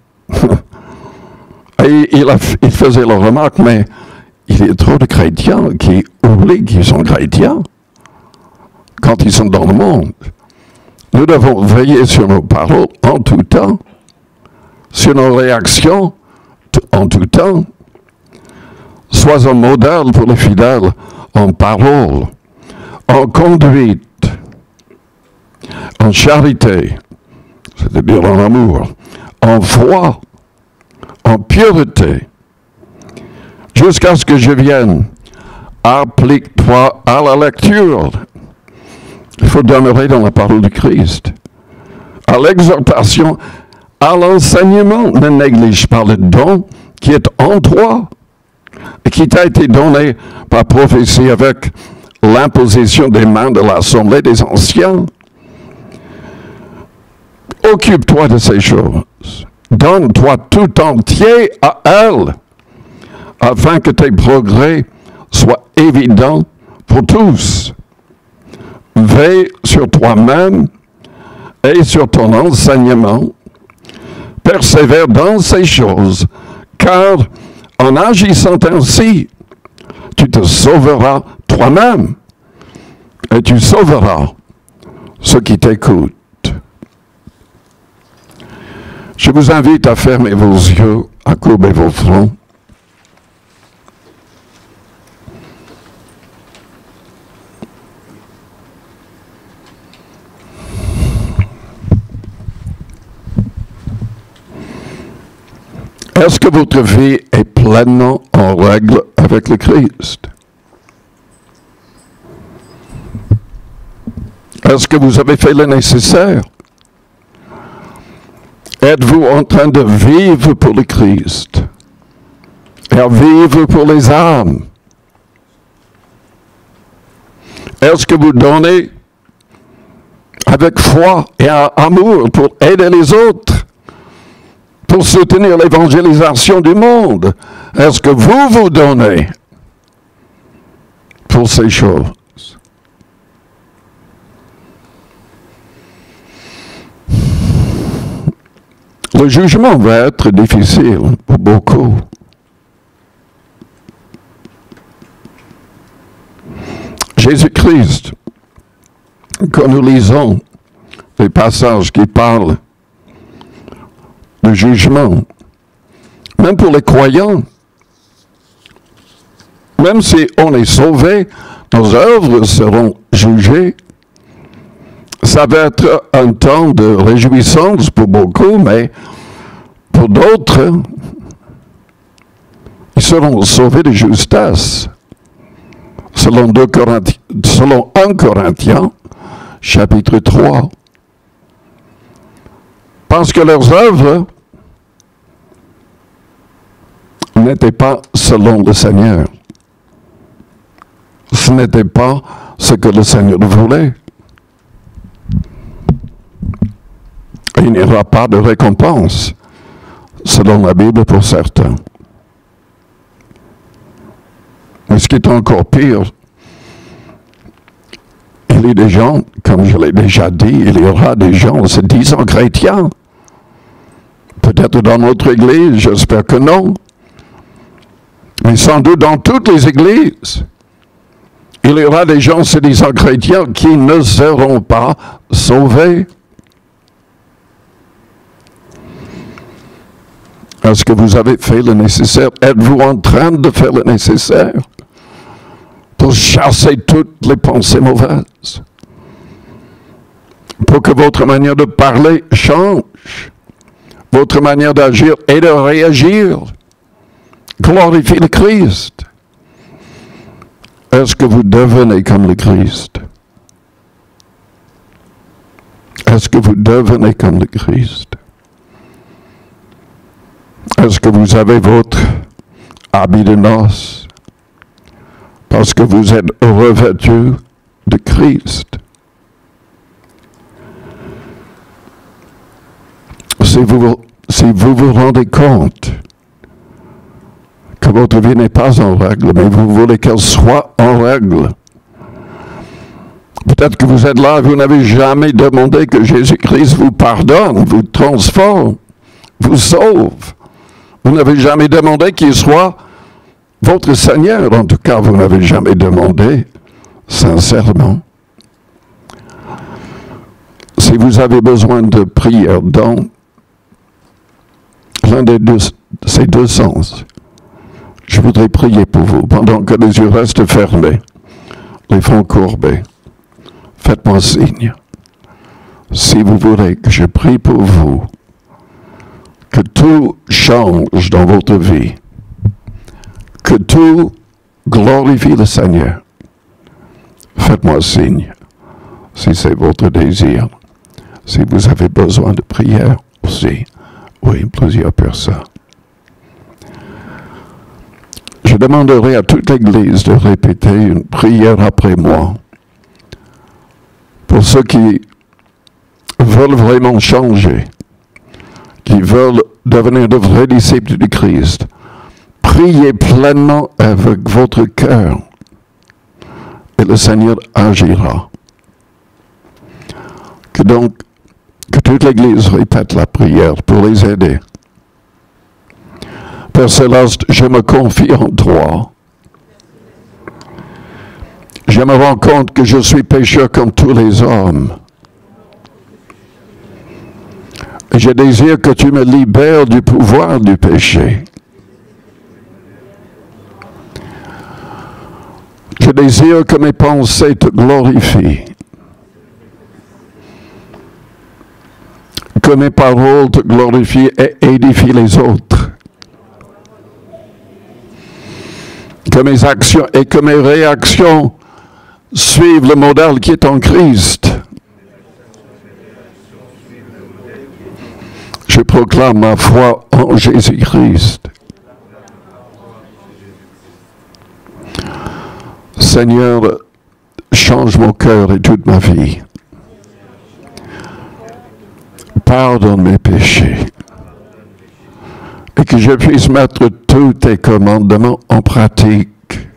faisait la remarque, mais il y a trop de chrétiens qui oublient qu'ils sont chrétiens quand ils sont dans le monde. Nous devons veiller sur nos paroles en tout temps, sur nos réactions en tout temps. Sois un modèle pour les fidèles en parole, en conduite, en charité, c'est-à-dire en amour, en foi, en pureté, jusqu'à ce que je vienne. Applique-toi à la lecture. Il faut demeurer dans la parole du Christ. À l'exhortation, à l'enseignement, ne néglige pas le don qui est en toi et qui t'a été donné par prophétie avec l'imposition des mains de l'Assemblée des anciens. Occupe-toi de ces choses. Donne-toi tout entier à elle, afin que tes progrès soient évidents pour tous. Veille sur toi-même et sur ton enseignement. Persévère dans ces choses, car en agissant ainsi, tu te sauveras toi-même et tu sauveras ceux qui t'écoutent. Je vous invite à fermer vos yeux, à courber vos fronts. Est-ce que votre vie est pleinement en règle avec le Christ? Est-ce que vous avez fait le nécessaire? Êtes-vous en train de vivre pour le Christ et à vivre pour les âmes? Est-ce que vous donnez avec foi et amour pour aider les autres, pour soutenir l'évangélisation du monde? Est-ce que vous donnez pour ces choses? Le jugement va être difficile pour beaucoup. Jésus-Christ, quand nous lisons les passages qui parlent de jugement, même pour les croyants, même si on est sauvé, nos œuvres seront jugées. Ça va être un temps de réjouissance pour beaucoup, mais pour d'autres, ils seront sauvés de justesse. Selon 1 Corinthiens, chapitre 3. Parce que leurs œuvres n'étaient pas selon le Seigneur. Ce n'était pas ce que le Seigneur voulait. Il n'y aura pas de récompense, selon la Bible, pour certains. Mais ce qui est encore pire, il y a des gens, comme je l'ai déjà dit, il y aura des gens se disant chrétiens. Peut-être dans notre église, j'espère que non. Mais sans doute dans toutes les églises, il y aura des gens se disant chrétiens qui ne seront pas sauvés. Est-ce que vous avez fait le nécessaire? Êtes-vous en train de faire le nécessaire pour chasser toutes les pensées mauvaises? Pour que votre manière de parler change, votre manière d'agir et de réagir glorifie le Christ. Est-ce que vous devenez comme le Christ? Est-ce que vous devenez comme le Christ? Est-ce que vous avez votre habit de noces parce que vous êtes revêtus de Christ? Si vous vous rendez compte que votre vie n'est pas en règle, mais vous voulez qu'elle soit en règle, peut-être que vous êtes là et vous n'avez jamais demandé que Jésus-Christ vous pardonne, vous transforme, vous sauve. Vous n'avez jamais demandé qu'il soit votre Seigneur. En tout cas, vous n'avez jamais demandé sincèrement. Si vous avez besoin de prière dans l'un de ces deux sens, je voudrais prier pour vous pendant que les yeux restent fermés, les fronts courbés. Faites-moi signe. Si vous voulez que je prie pour vous, que tout change dans votre vie, que tout glorifie le Seigneur, faites-moi signe si c'est votre désir. Si vous avez besoin de prière aussi, oui, plusieurs personnes. Je demanderai à toute l'Église de répéter une prière après moi pour ceux qui veulent vraiment changer, qui veulent devenir de vrais disciples du Christ, priez pleinement avec votre cœur et le Seigneur agira. Que toute l'Église répète la prière pour les aider. Père Céleste, je me confie en toi. Je me rends compte que je suis pécheur comme tous les hommes. Et je désire que tu me libères du pouvoir du péché. Je désire que mes pensées te glorifient. Que mes paroles te glorifient et édifient les autres. Que mes actions et que mes réactions suivent le modèle qui est en Christ. Je proclame ma foi en Jésus-Christ. Seigneur, change mon cœur et toute ma vie. Pardonne mes péchés. Et que je puisse mettre tous tes commandements en pratique.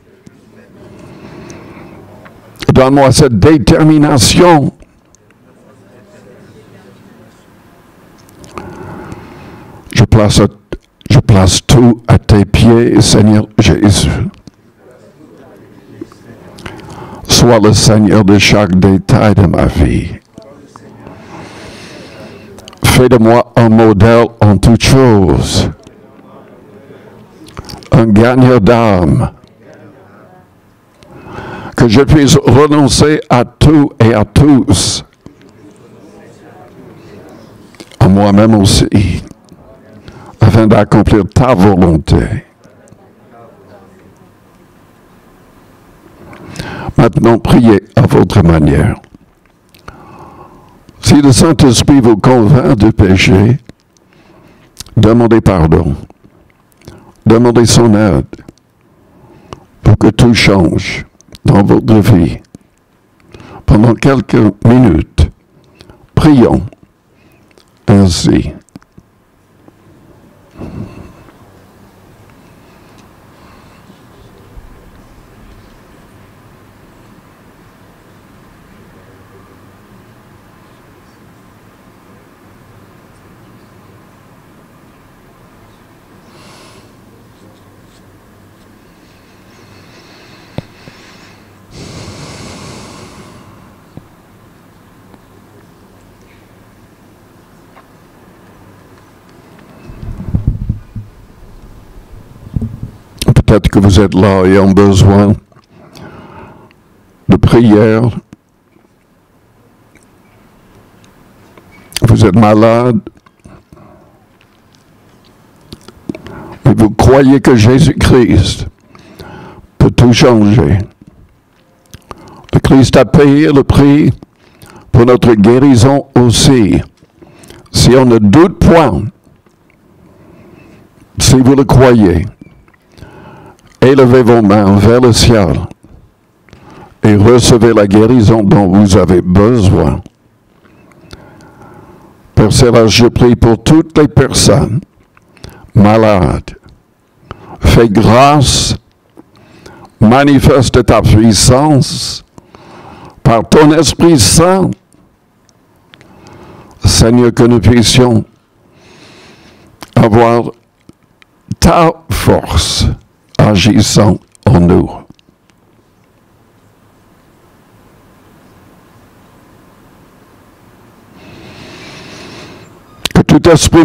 Donne-moi cette détermination. Je place tout à tes pieds, Seigneur Jésus. Sois le Seigneur de chaque détail de ma vie. Fais de moi un modèle en toutes choses. Un gagneur d'âme. Que je puisse renoncer à tout et à tous. À moi-même aussi. Afin d'accomplir ta volonté. Maintenant, priez à votre manière. Si le Saint-Esprit vous convainc du péché, demandez pardon. Demandez son aide pour que tout change dans votre vie. Pendant quelques minutes, prions ainsi. Peut-être que vous êtes là et avez besoin de prière. Vous êtes malade. Mais vous croyez que Jésus-Christ peut tout changer. Le Christ a payé le prix pour notre guérison aussi. Si on ne doute point, si vous le croyez, élevez vos mains vers le ciel et recevez la guérison dont vous avez besoin. Père Céleste, je prie pour toutes les personnes malades. Fais grâce, manifeste ta puissance par ton Esprit Saint. Seigneur, que nous puissions avoir ta force agissant en nous. Que tout esprit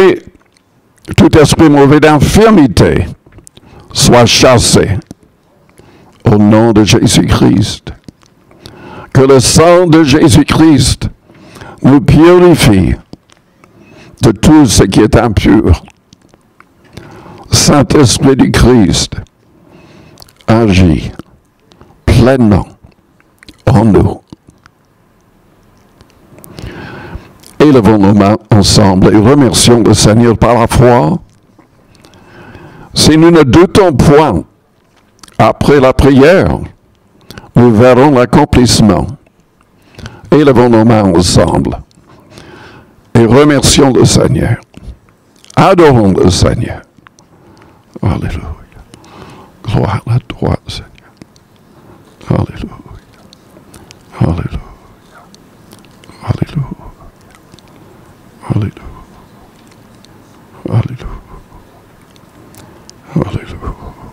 mauvais d'infirmité soit chassé au nom de Jésus-Christ. Que le sang de Jésus-Christ nous purifie de tout ce qui est impur. Saint-Esprit du Christ, agit pleinement en nous. Élevons nos mains ensemble et remercions le Seigneur par la foi. Si nous ne doutons point, après la prière, nous verrons l'accomplissement. Élevons nos mains ensemble et remercions le Seigneur. Adorons le Seigneur. Alléluia. Gloire à toi, Seigneur. Alléluia. Alléluia. Alléluia. Alléluia. Alléluia. Alléluia.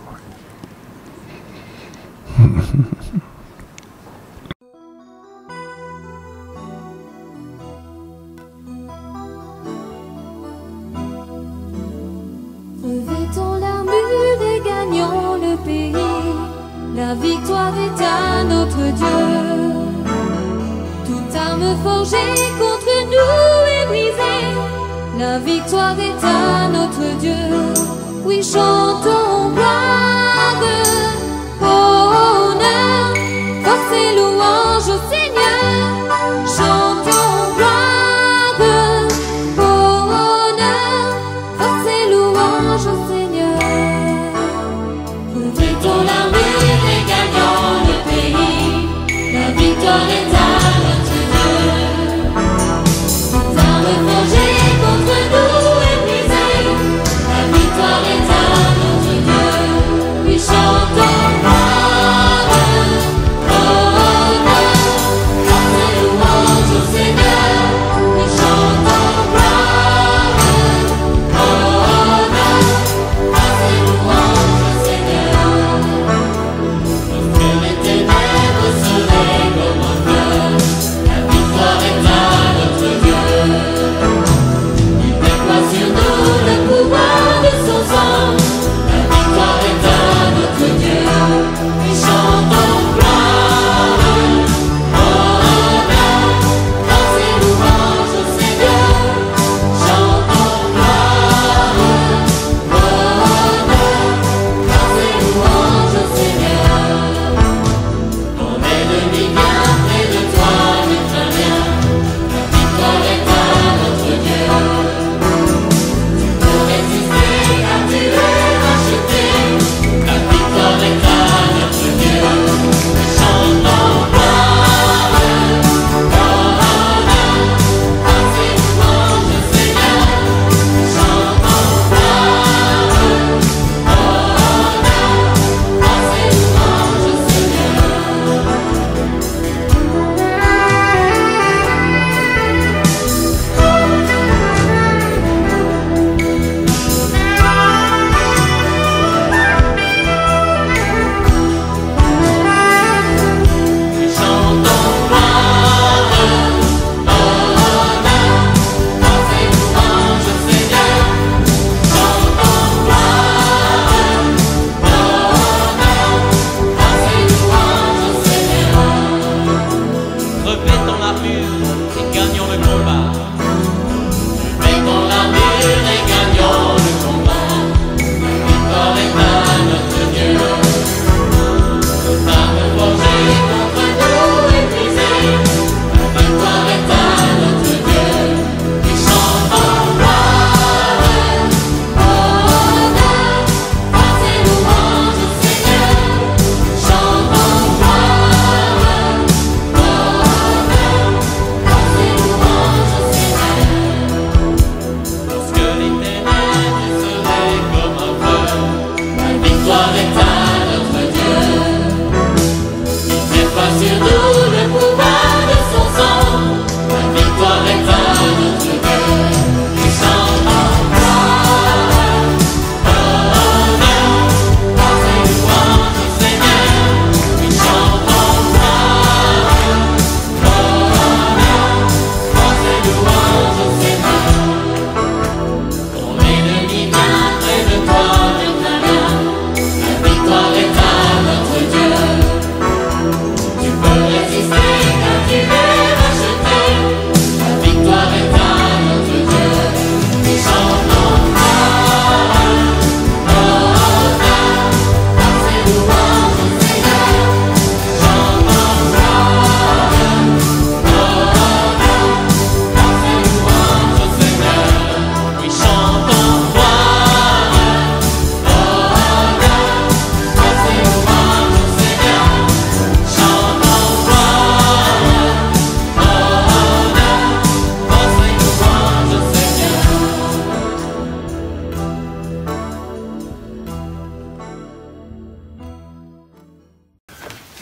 Revêtons l'armure et gagnons le pays. La victoire est à notre Dieu. Toute arme forgée contre nous est brisée. La victoire est à notre Dieu. Oui, chantons gloire, honneur, force et louange au Seigneur. Chantons gloire, honneur, force et louange au Seigneur. Revêtons l'armure et gagnons le pays. La victoire est à notre Dieu. Toute arme forgée contre nous est brisée. La victoire est à notre Dieu. Oui, chantons.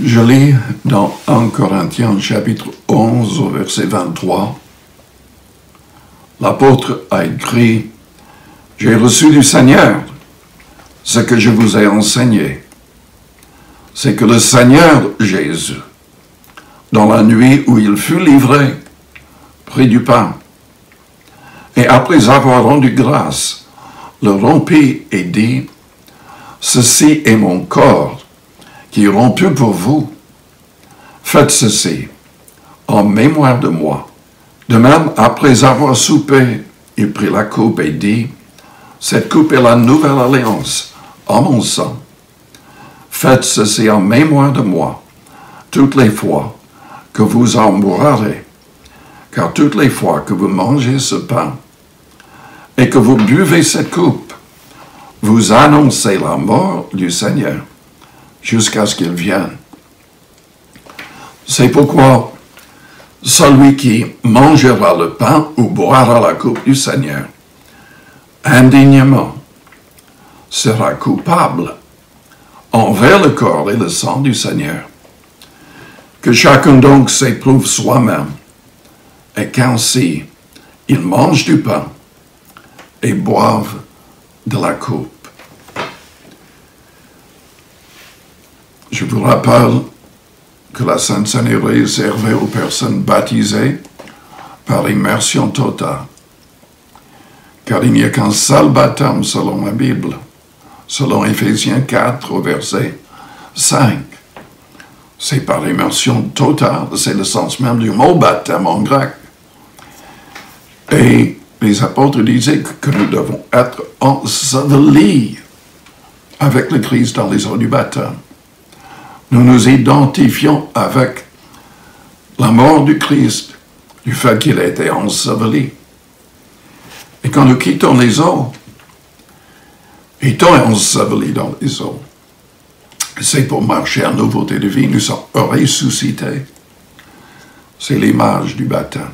Je lis dans 1 Corinthiens chapitre 11 au verset 23. L'apôtre a écrit « J'ai reçu du Seigneur ce que je vous ai enseigné. C'est que le Seigneur Jésus, dans la nuit où il fut livré, prit du pain, et après avoir rendu grâce, le rompit et dit « Ceci est mon corps, qui est rompu pour vous. Faites ceci en mémoire de moi. » De même, après avoir soupé, il prit la coupe et dit, « Cette coupe est la nouvelle alliance en mon sang. Faites ceci en mémoire de moi, toutes les fois que vous en boirez, car toutes les fois que vous mangez ce pain et que vous buvez cette coupe, vous annoncez la mort du Seigneur jusqu'à ce qu'il vienne. C'est pourquoi celui qui mangera le pain ou boira la coupe du Seigneur indignement sera coupable envers le corps et le sang du Seigneur. Que chacun donc s'éprouve soi-même, et qu'ainsi il mange du pain et boive de la coupe. Je vous rappelle que la Sainte Seine est réservée aux personnes baptisées par immersion totale, car il n'y a qu'un seul baptême selon la Bible, selon Éphésiens 4 au verset 5. C'est par immersion totale, c'est le sens même du mot baptême en grec. Et les apôtres disaient que nous devons être ensevelis avec le Christ dans les eaux du baptême. Nous nous identifions avec la mort du Christ, du fait qu'il a été enseveli. Et quand nous quittons les eaux, étant ensevelis dans les eaux, c'est pour marcher en nouveauté de vie, nous sommes ressuscités. C'est l'image du baptême.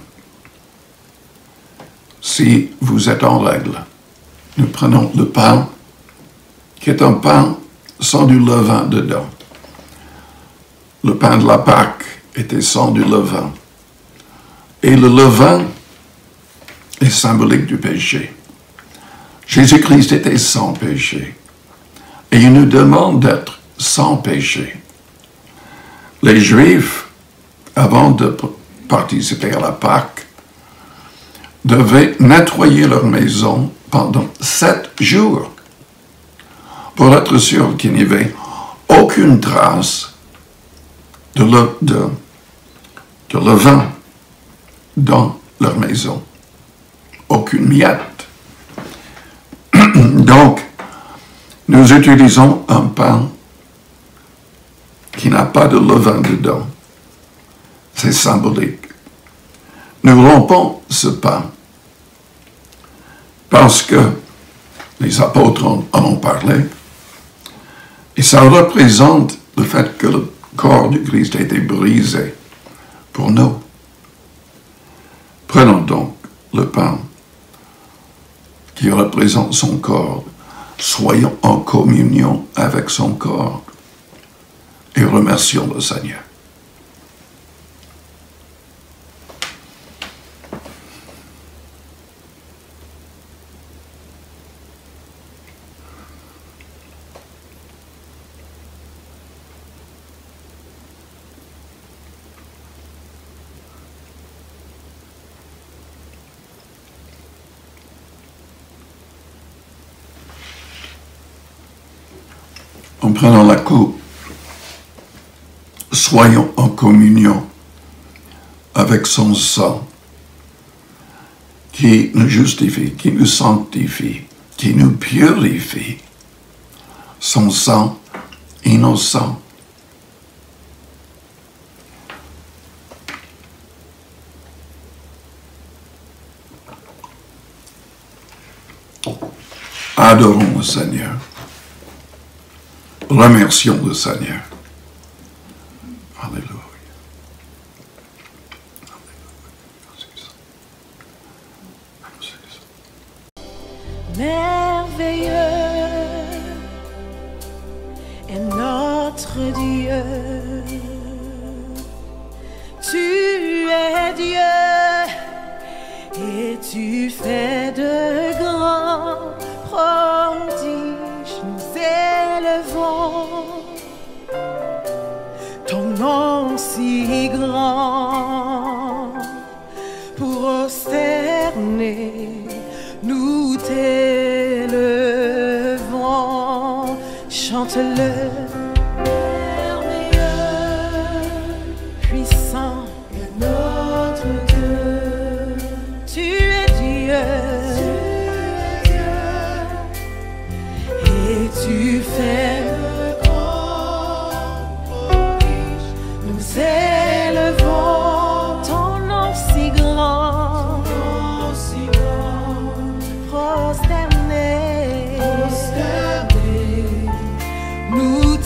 Si vous êtes en règle, nous prenons le pain, qui est un pain sans du levain dedans. Le pain de la Pâque était sans du levain. Et le levain est symbolique du péché. Jésus-Christ était sans péché. Et il nous demande d'être sans péché. Les Juifs, avant de participer à la Pâque, devaient nettoyer leur maison pendant 7 jours pour être sûr qu'il n'y avait aucune trace de levain dans leur maison. Aucune miette. Donc, nous utilisons un pain qui n'a pas de levain dedans. C'est symbolique. Nous rompons ce pain parce que les apôtres en ont parlé et ça représente le fait que le corps du Christ a été brisé pour nous. Prenons donc le pain qui représente son corps. Soyons en communion avec son corps et remercions le Seigneur. En prenant la coupe, soyons en communion avec son sang qui nous justifie, qui nous sanctifie, qui nous purifie. Son sang innocent. Adorons le Seigneur. Remercions le Seigneur. Alléluia. Merveilleux est notre Dieu. tu fais de grands prodiges, nous élevons ton nom si grand. Pour prosterner, nous t'élevons. Chante-le, merveilleux, puissant est notre Dieu. Tu es Dieu, et tu fais de grands prodiges. Nous élevons ton nom si grand, prosterné, nous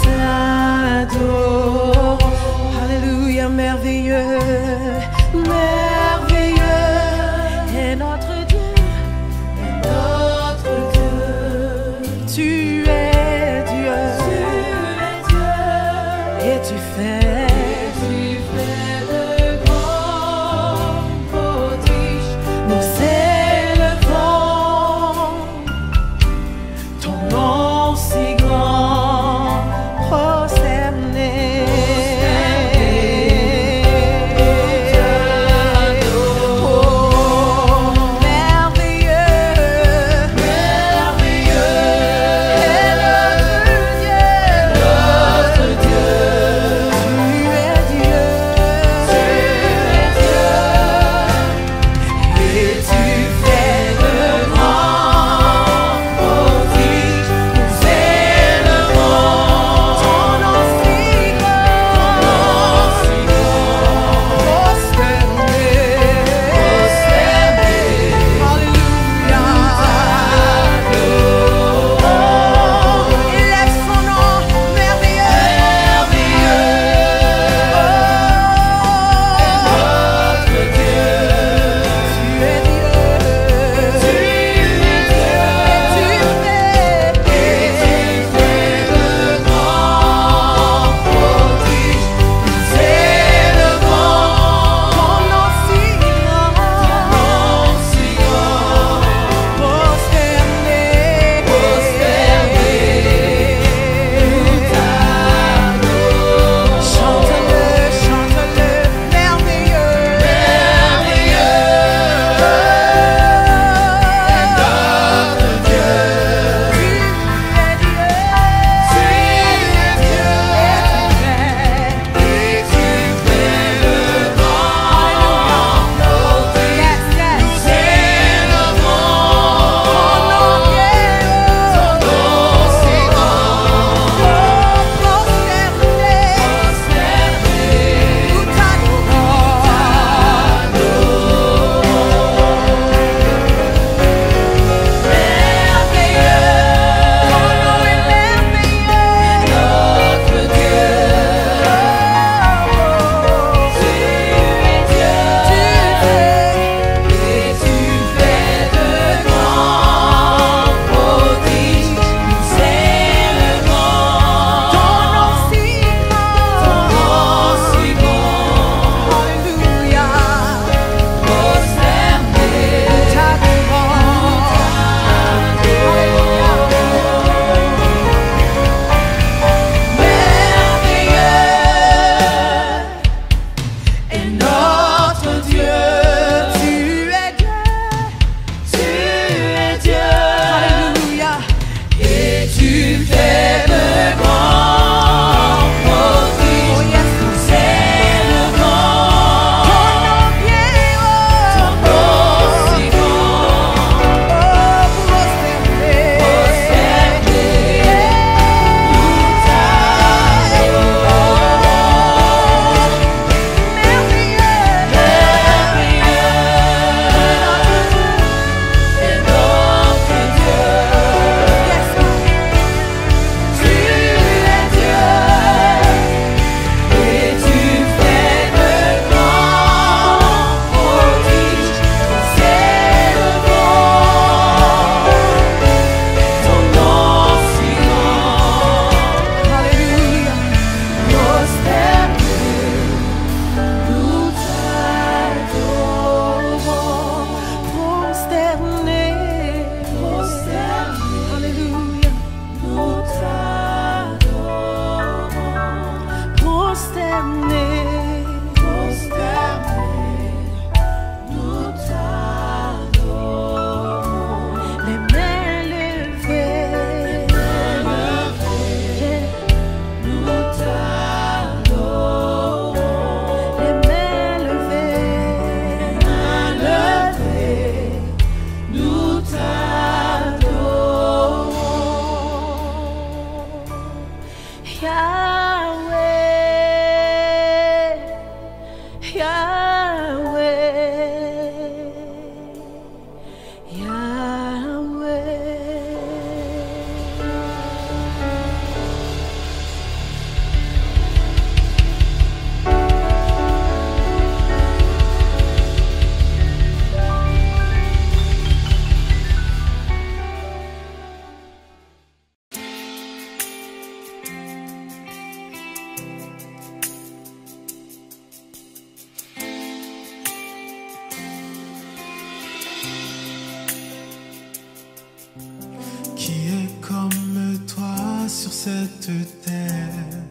cette terre.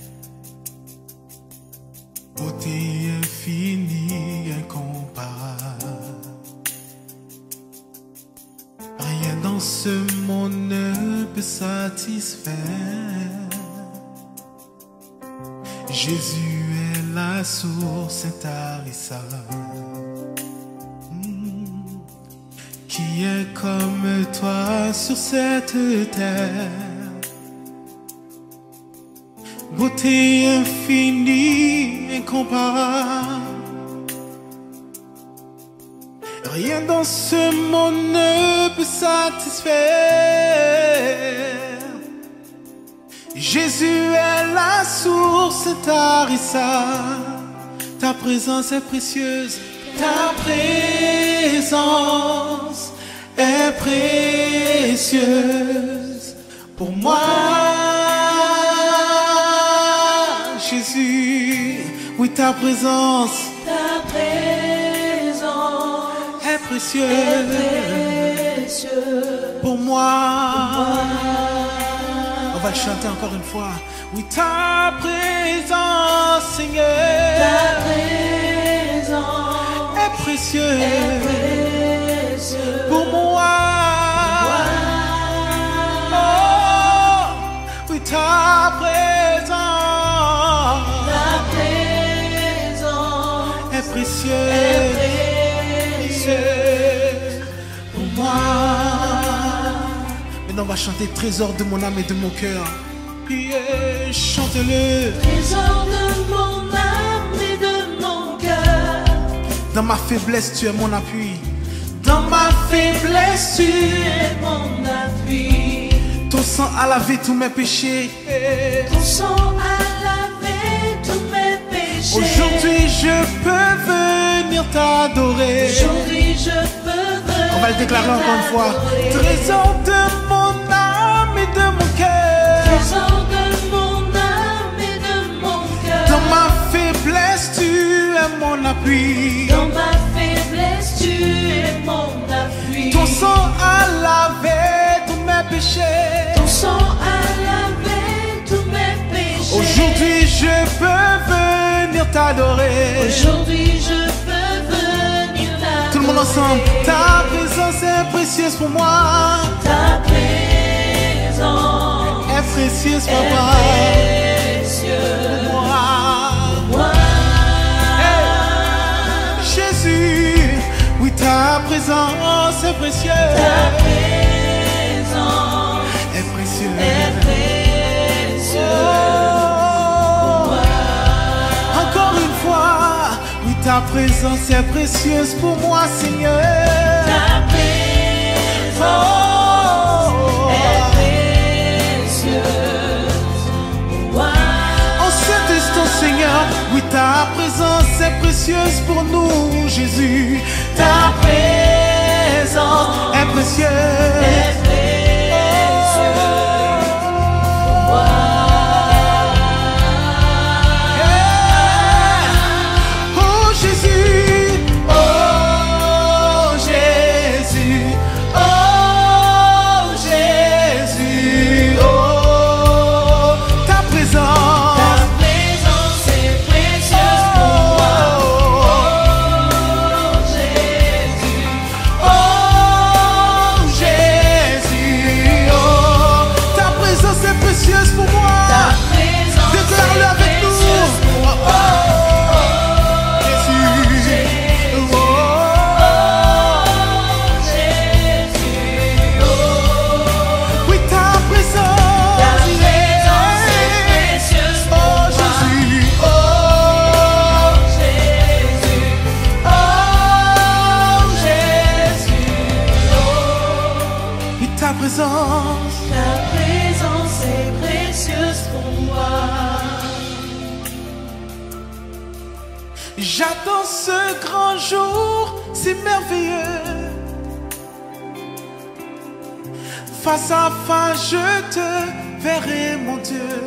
Beauté infinie, incomparable. Rien dans ce monde ne peut satisfaire. Jésus est la source intarissable. Qui est comme toi sur cette terre? Beauté infinie, incomparable. Rien dans ce monde ne peut satisfaire. Jésus est la source intarissable. Ta présence est précieuse. Ta présence est précieuse pour moi. Jésus, oui, ta présence est précieuse pour moi. On va le chanter encore une fois. Oui, ta présence, Seigneur, est précieuse pour moi. Oh, oui, ta présence est précieuse pour moi. Maintenant, on va chanter trésor de mon âme et de mon cœur. Puis chante-le. Trésor de mon âme et de mon cœur. Dans ma faiblesse, tu es mon appui. Dans ma faiblesse, tu es mon appui. Ton sang a lavé tous mes péchés. Ton sang a lavé tous mes péchés. Aujourd'hui, je peux venir t'adorer. Aujourd'hui, je peux venir. On va le déclarer encore une fois. t'adorer. Trésor de mon âme et de mon cœur. Trésor de mon âme et de mon cœur. Dans ma faiblesse, tu es mon appui. Dans ma faiblesse, tu es mon appui. Ton sang a lavé tous mes péchés. Ton sang a lavé tous mes péchés. Aujourd'hui, je peux venir t'adorer. Aujourd'hui, je peux venir t'adorer. Tout le monde ensemble. Ta présence est précieuse pour moi. Ta présence Est précieuse, est papa. précieuse Moi. pour moi. Jésus, oui, ta présence est précieuse. Ta présence Est précieuse. est précieuse Oh. pour moi. Encore une fois, oui, ta présence est précieuse pour moi, Seigneur. Ta présence Oh. est précieuse pour moi. En cet instant, Seigneur, oui, ta présence est précieuse pour nous, Jésus. Ta présence est précieuse. Est précieuse pour moi. Yeah. Oh Jésus, oh Jésus, oh Jésus, oh ta présence. Ta présence est précieuse pour moi. Oh Jésus, Oh Jésus, oh ta présence est précieuse pour moi. ta présence Déclare-le est avec nous. précieuse pour moi. Oh, Jésus, oh, Jésus, oh. oui ta présence. Ta présence est précieuse Oh pour moi. Jésus, oh, Jésus, oh Jésus, oh. oui ta présence. Ta présence est précieuse pour moi. J'attends ce grand jour, c'est merveilleux. Face à face, je te verrai, mon Dieu.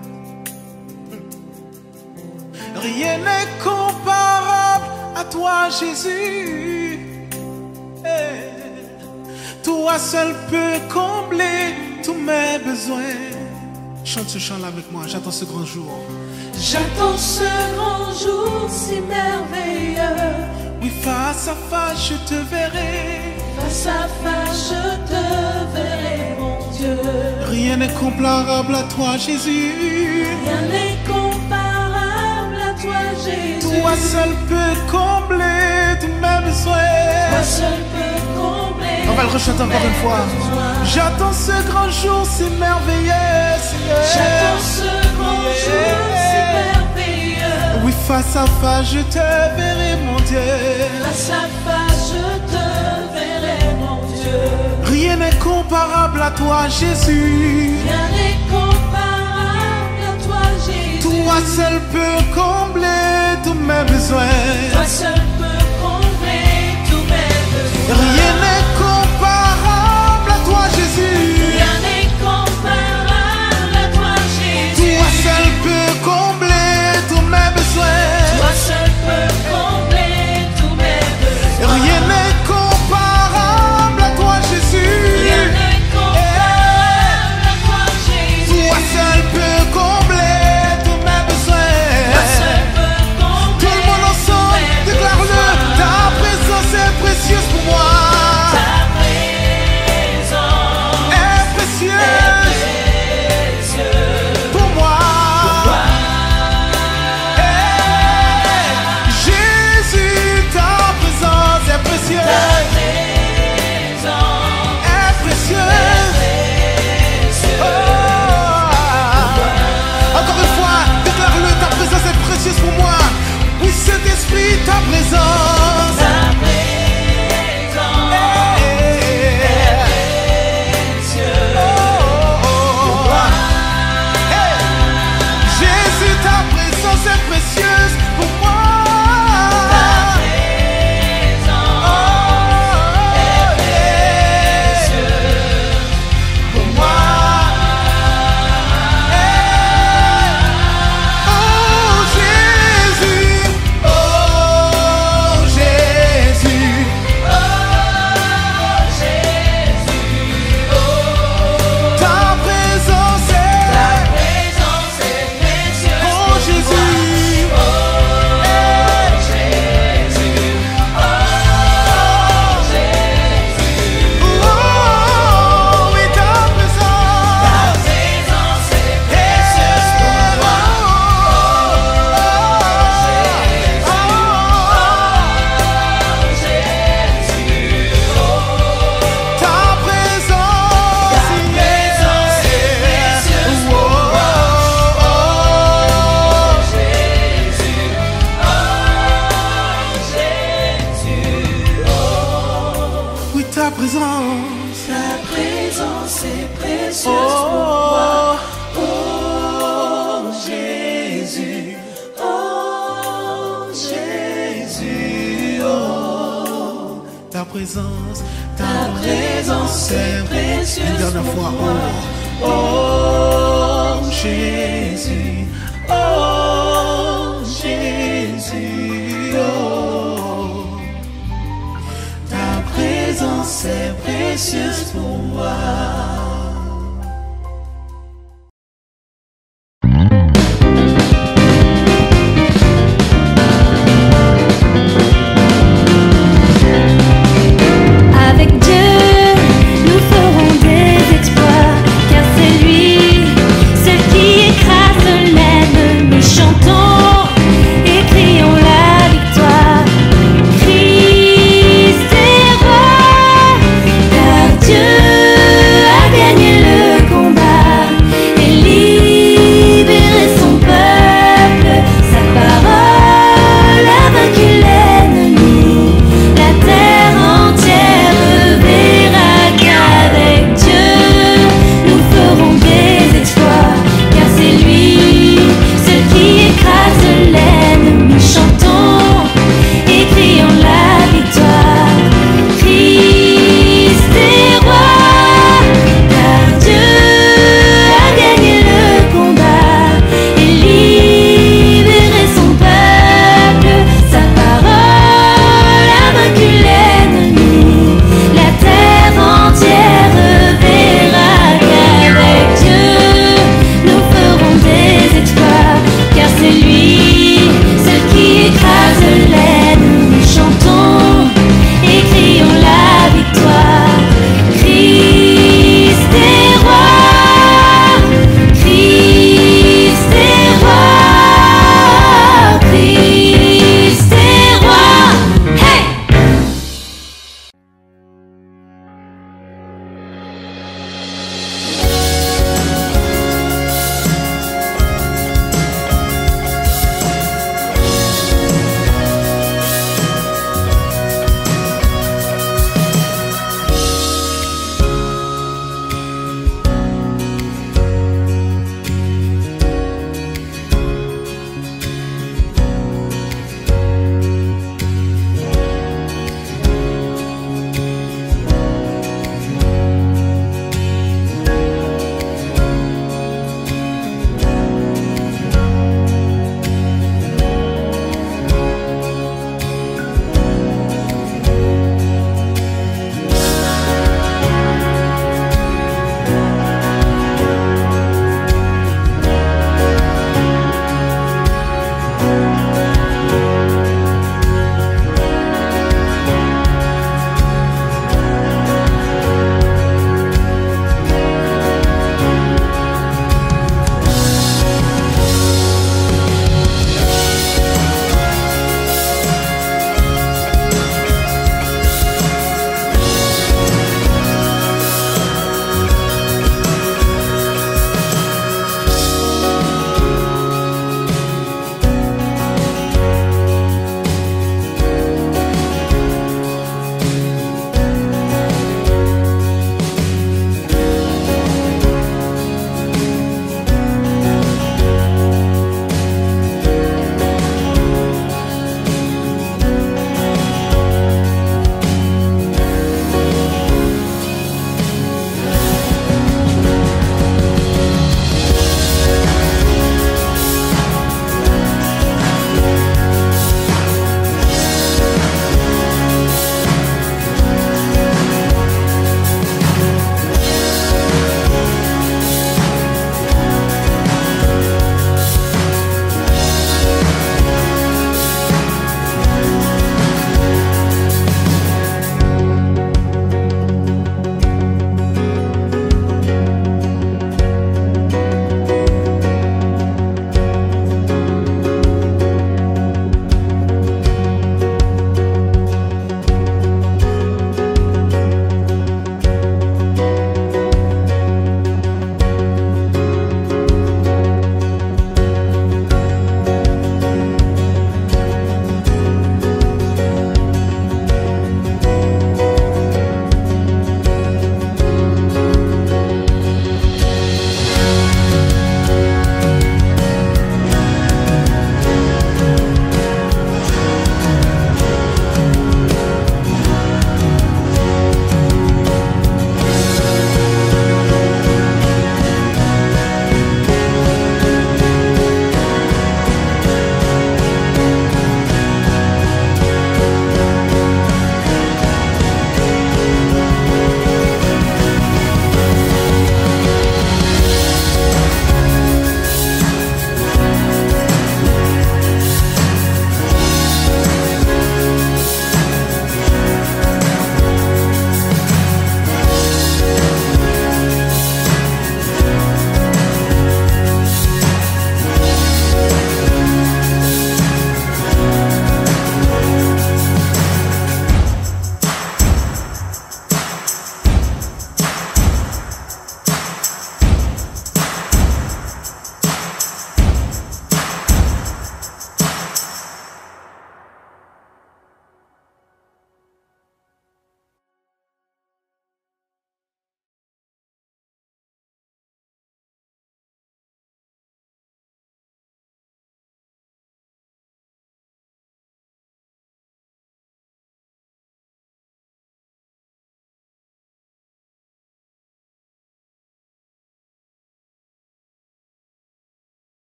Rien n'est comparable à toi, Jésus. Eh. Toi seul peux combler tous mes besoins. Chante ce chant-là avec moi. J'attends ce grand jour. J'attends ce grand jour si merveilleux. Oui, face à face, je te verrai. Face à face, je te verrai, mon Dieu. Rien n'est comparable à toi, Jésus. Rien n'est comparable à toi, Jésus. Toi seul peux combler tous mes besoins. Toi seul peux combler. On va le rechanter encore une fois. J'attends ce grand jour si merveilleux, Seigneur. J'attends ce grand jour si merveilleux. Oui, face à face, je te verrai, mon Dieu. Face à face, je te verrai, mon Dieu. Rien n'est comparable à toi, Jésus. Rien n'est comparable à toi, Jésus. Toi seul peux combler tous mes besoins. Toi seul peux combler tous mes besoins. Rien n'est comparable à toi, Jésus. Rien n'est comparable à toi, Jésus. Toi seul peux combler tous mes besoins. Toi seul peux combler tous mes besoins. Rien n'est comparable à toi, Jésus. Rien n'est comparable à toi, Jésus. Toi seul peux combler tous mes besoins. Toi seul peux combler Tout le monde ensemble, tous mes déclare-le. besoins. Ta présence est précieuse pour moi. Ta présence Est précieuse pour moi. Hey, Jésus, ta présence est précieuse. Est précieuse. Oh. Encore une fois, déclare-le, ta présence est précieuse pour moi. Oui, Saint-Esprit, ta présence. Jésus, ta présence est précieuse pour moi. Pour moi. Oh Jésus, oh Jésus, ta présence est oh Jésus, oh oui ta présence est précieuse pour moi. Ta présence est précieuse pour oui ta présence. Ta présence est précieuse pour moi. Oh Jésus, oh Jésus, oh. Ta présence est précieuse Une dernière pour fois. moi. Oh, oh Jésus, oh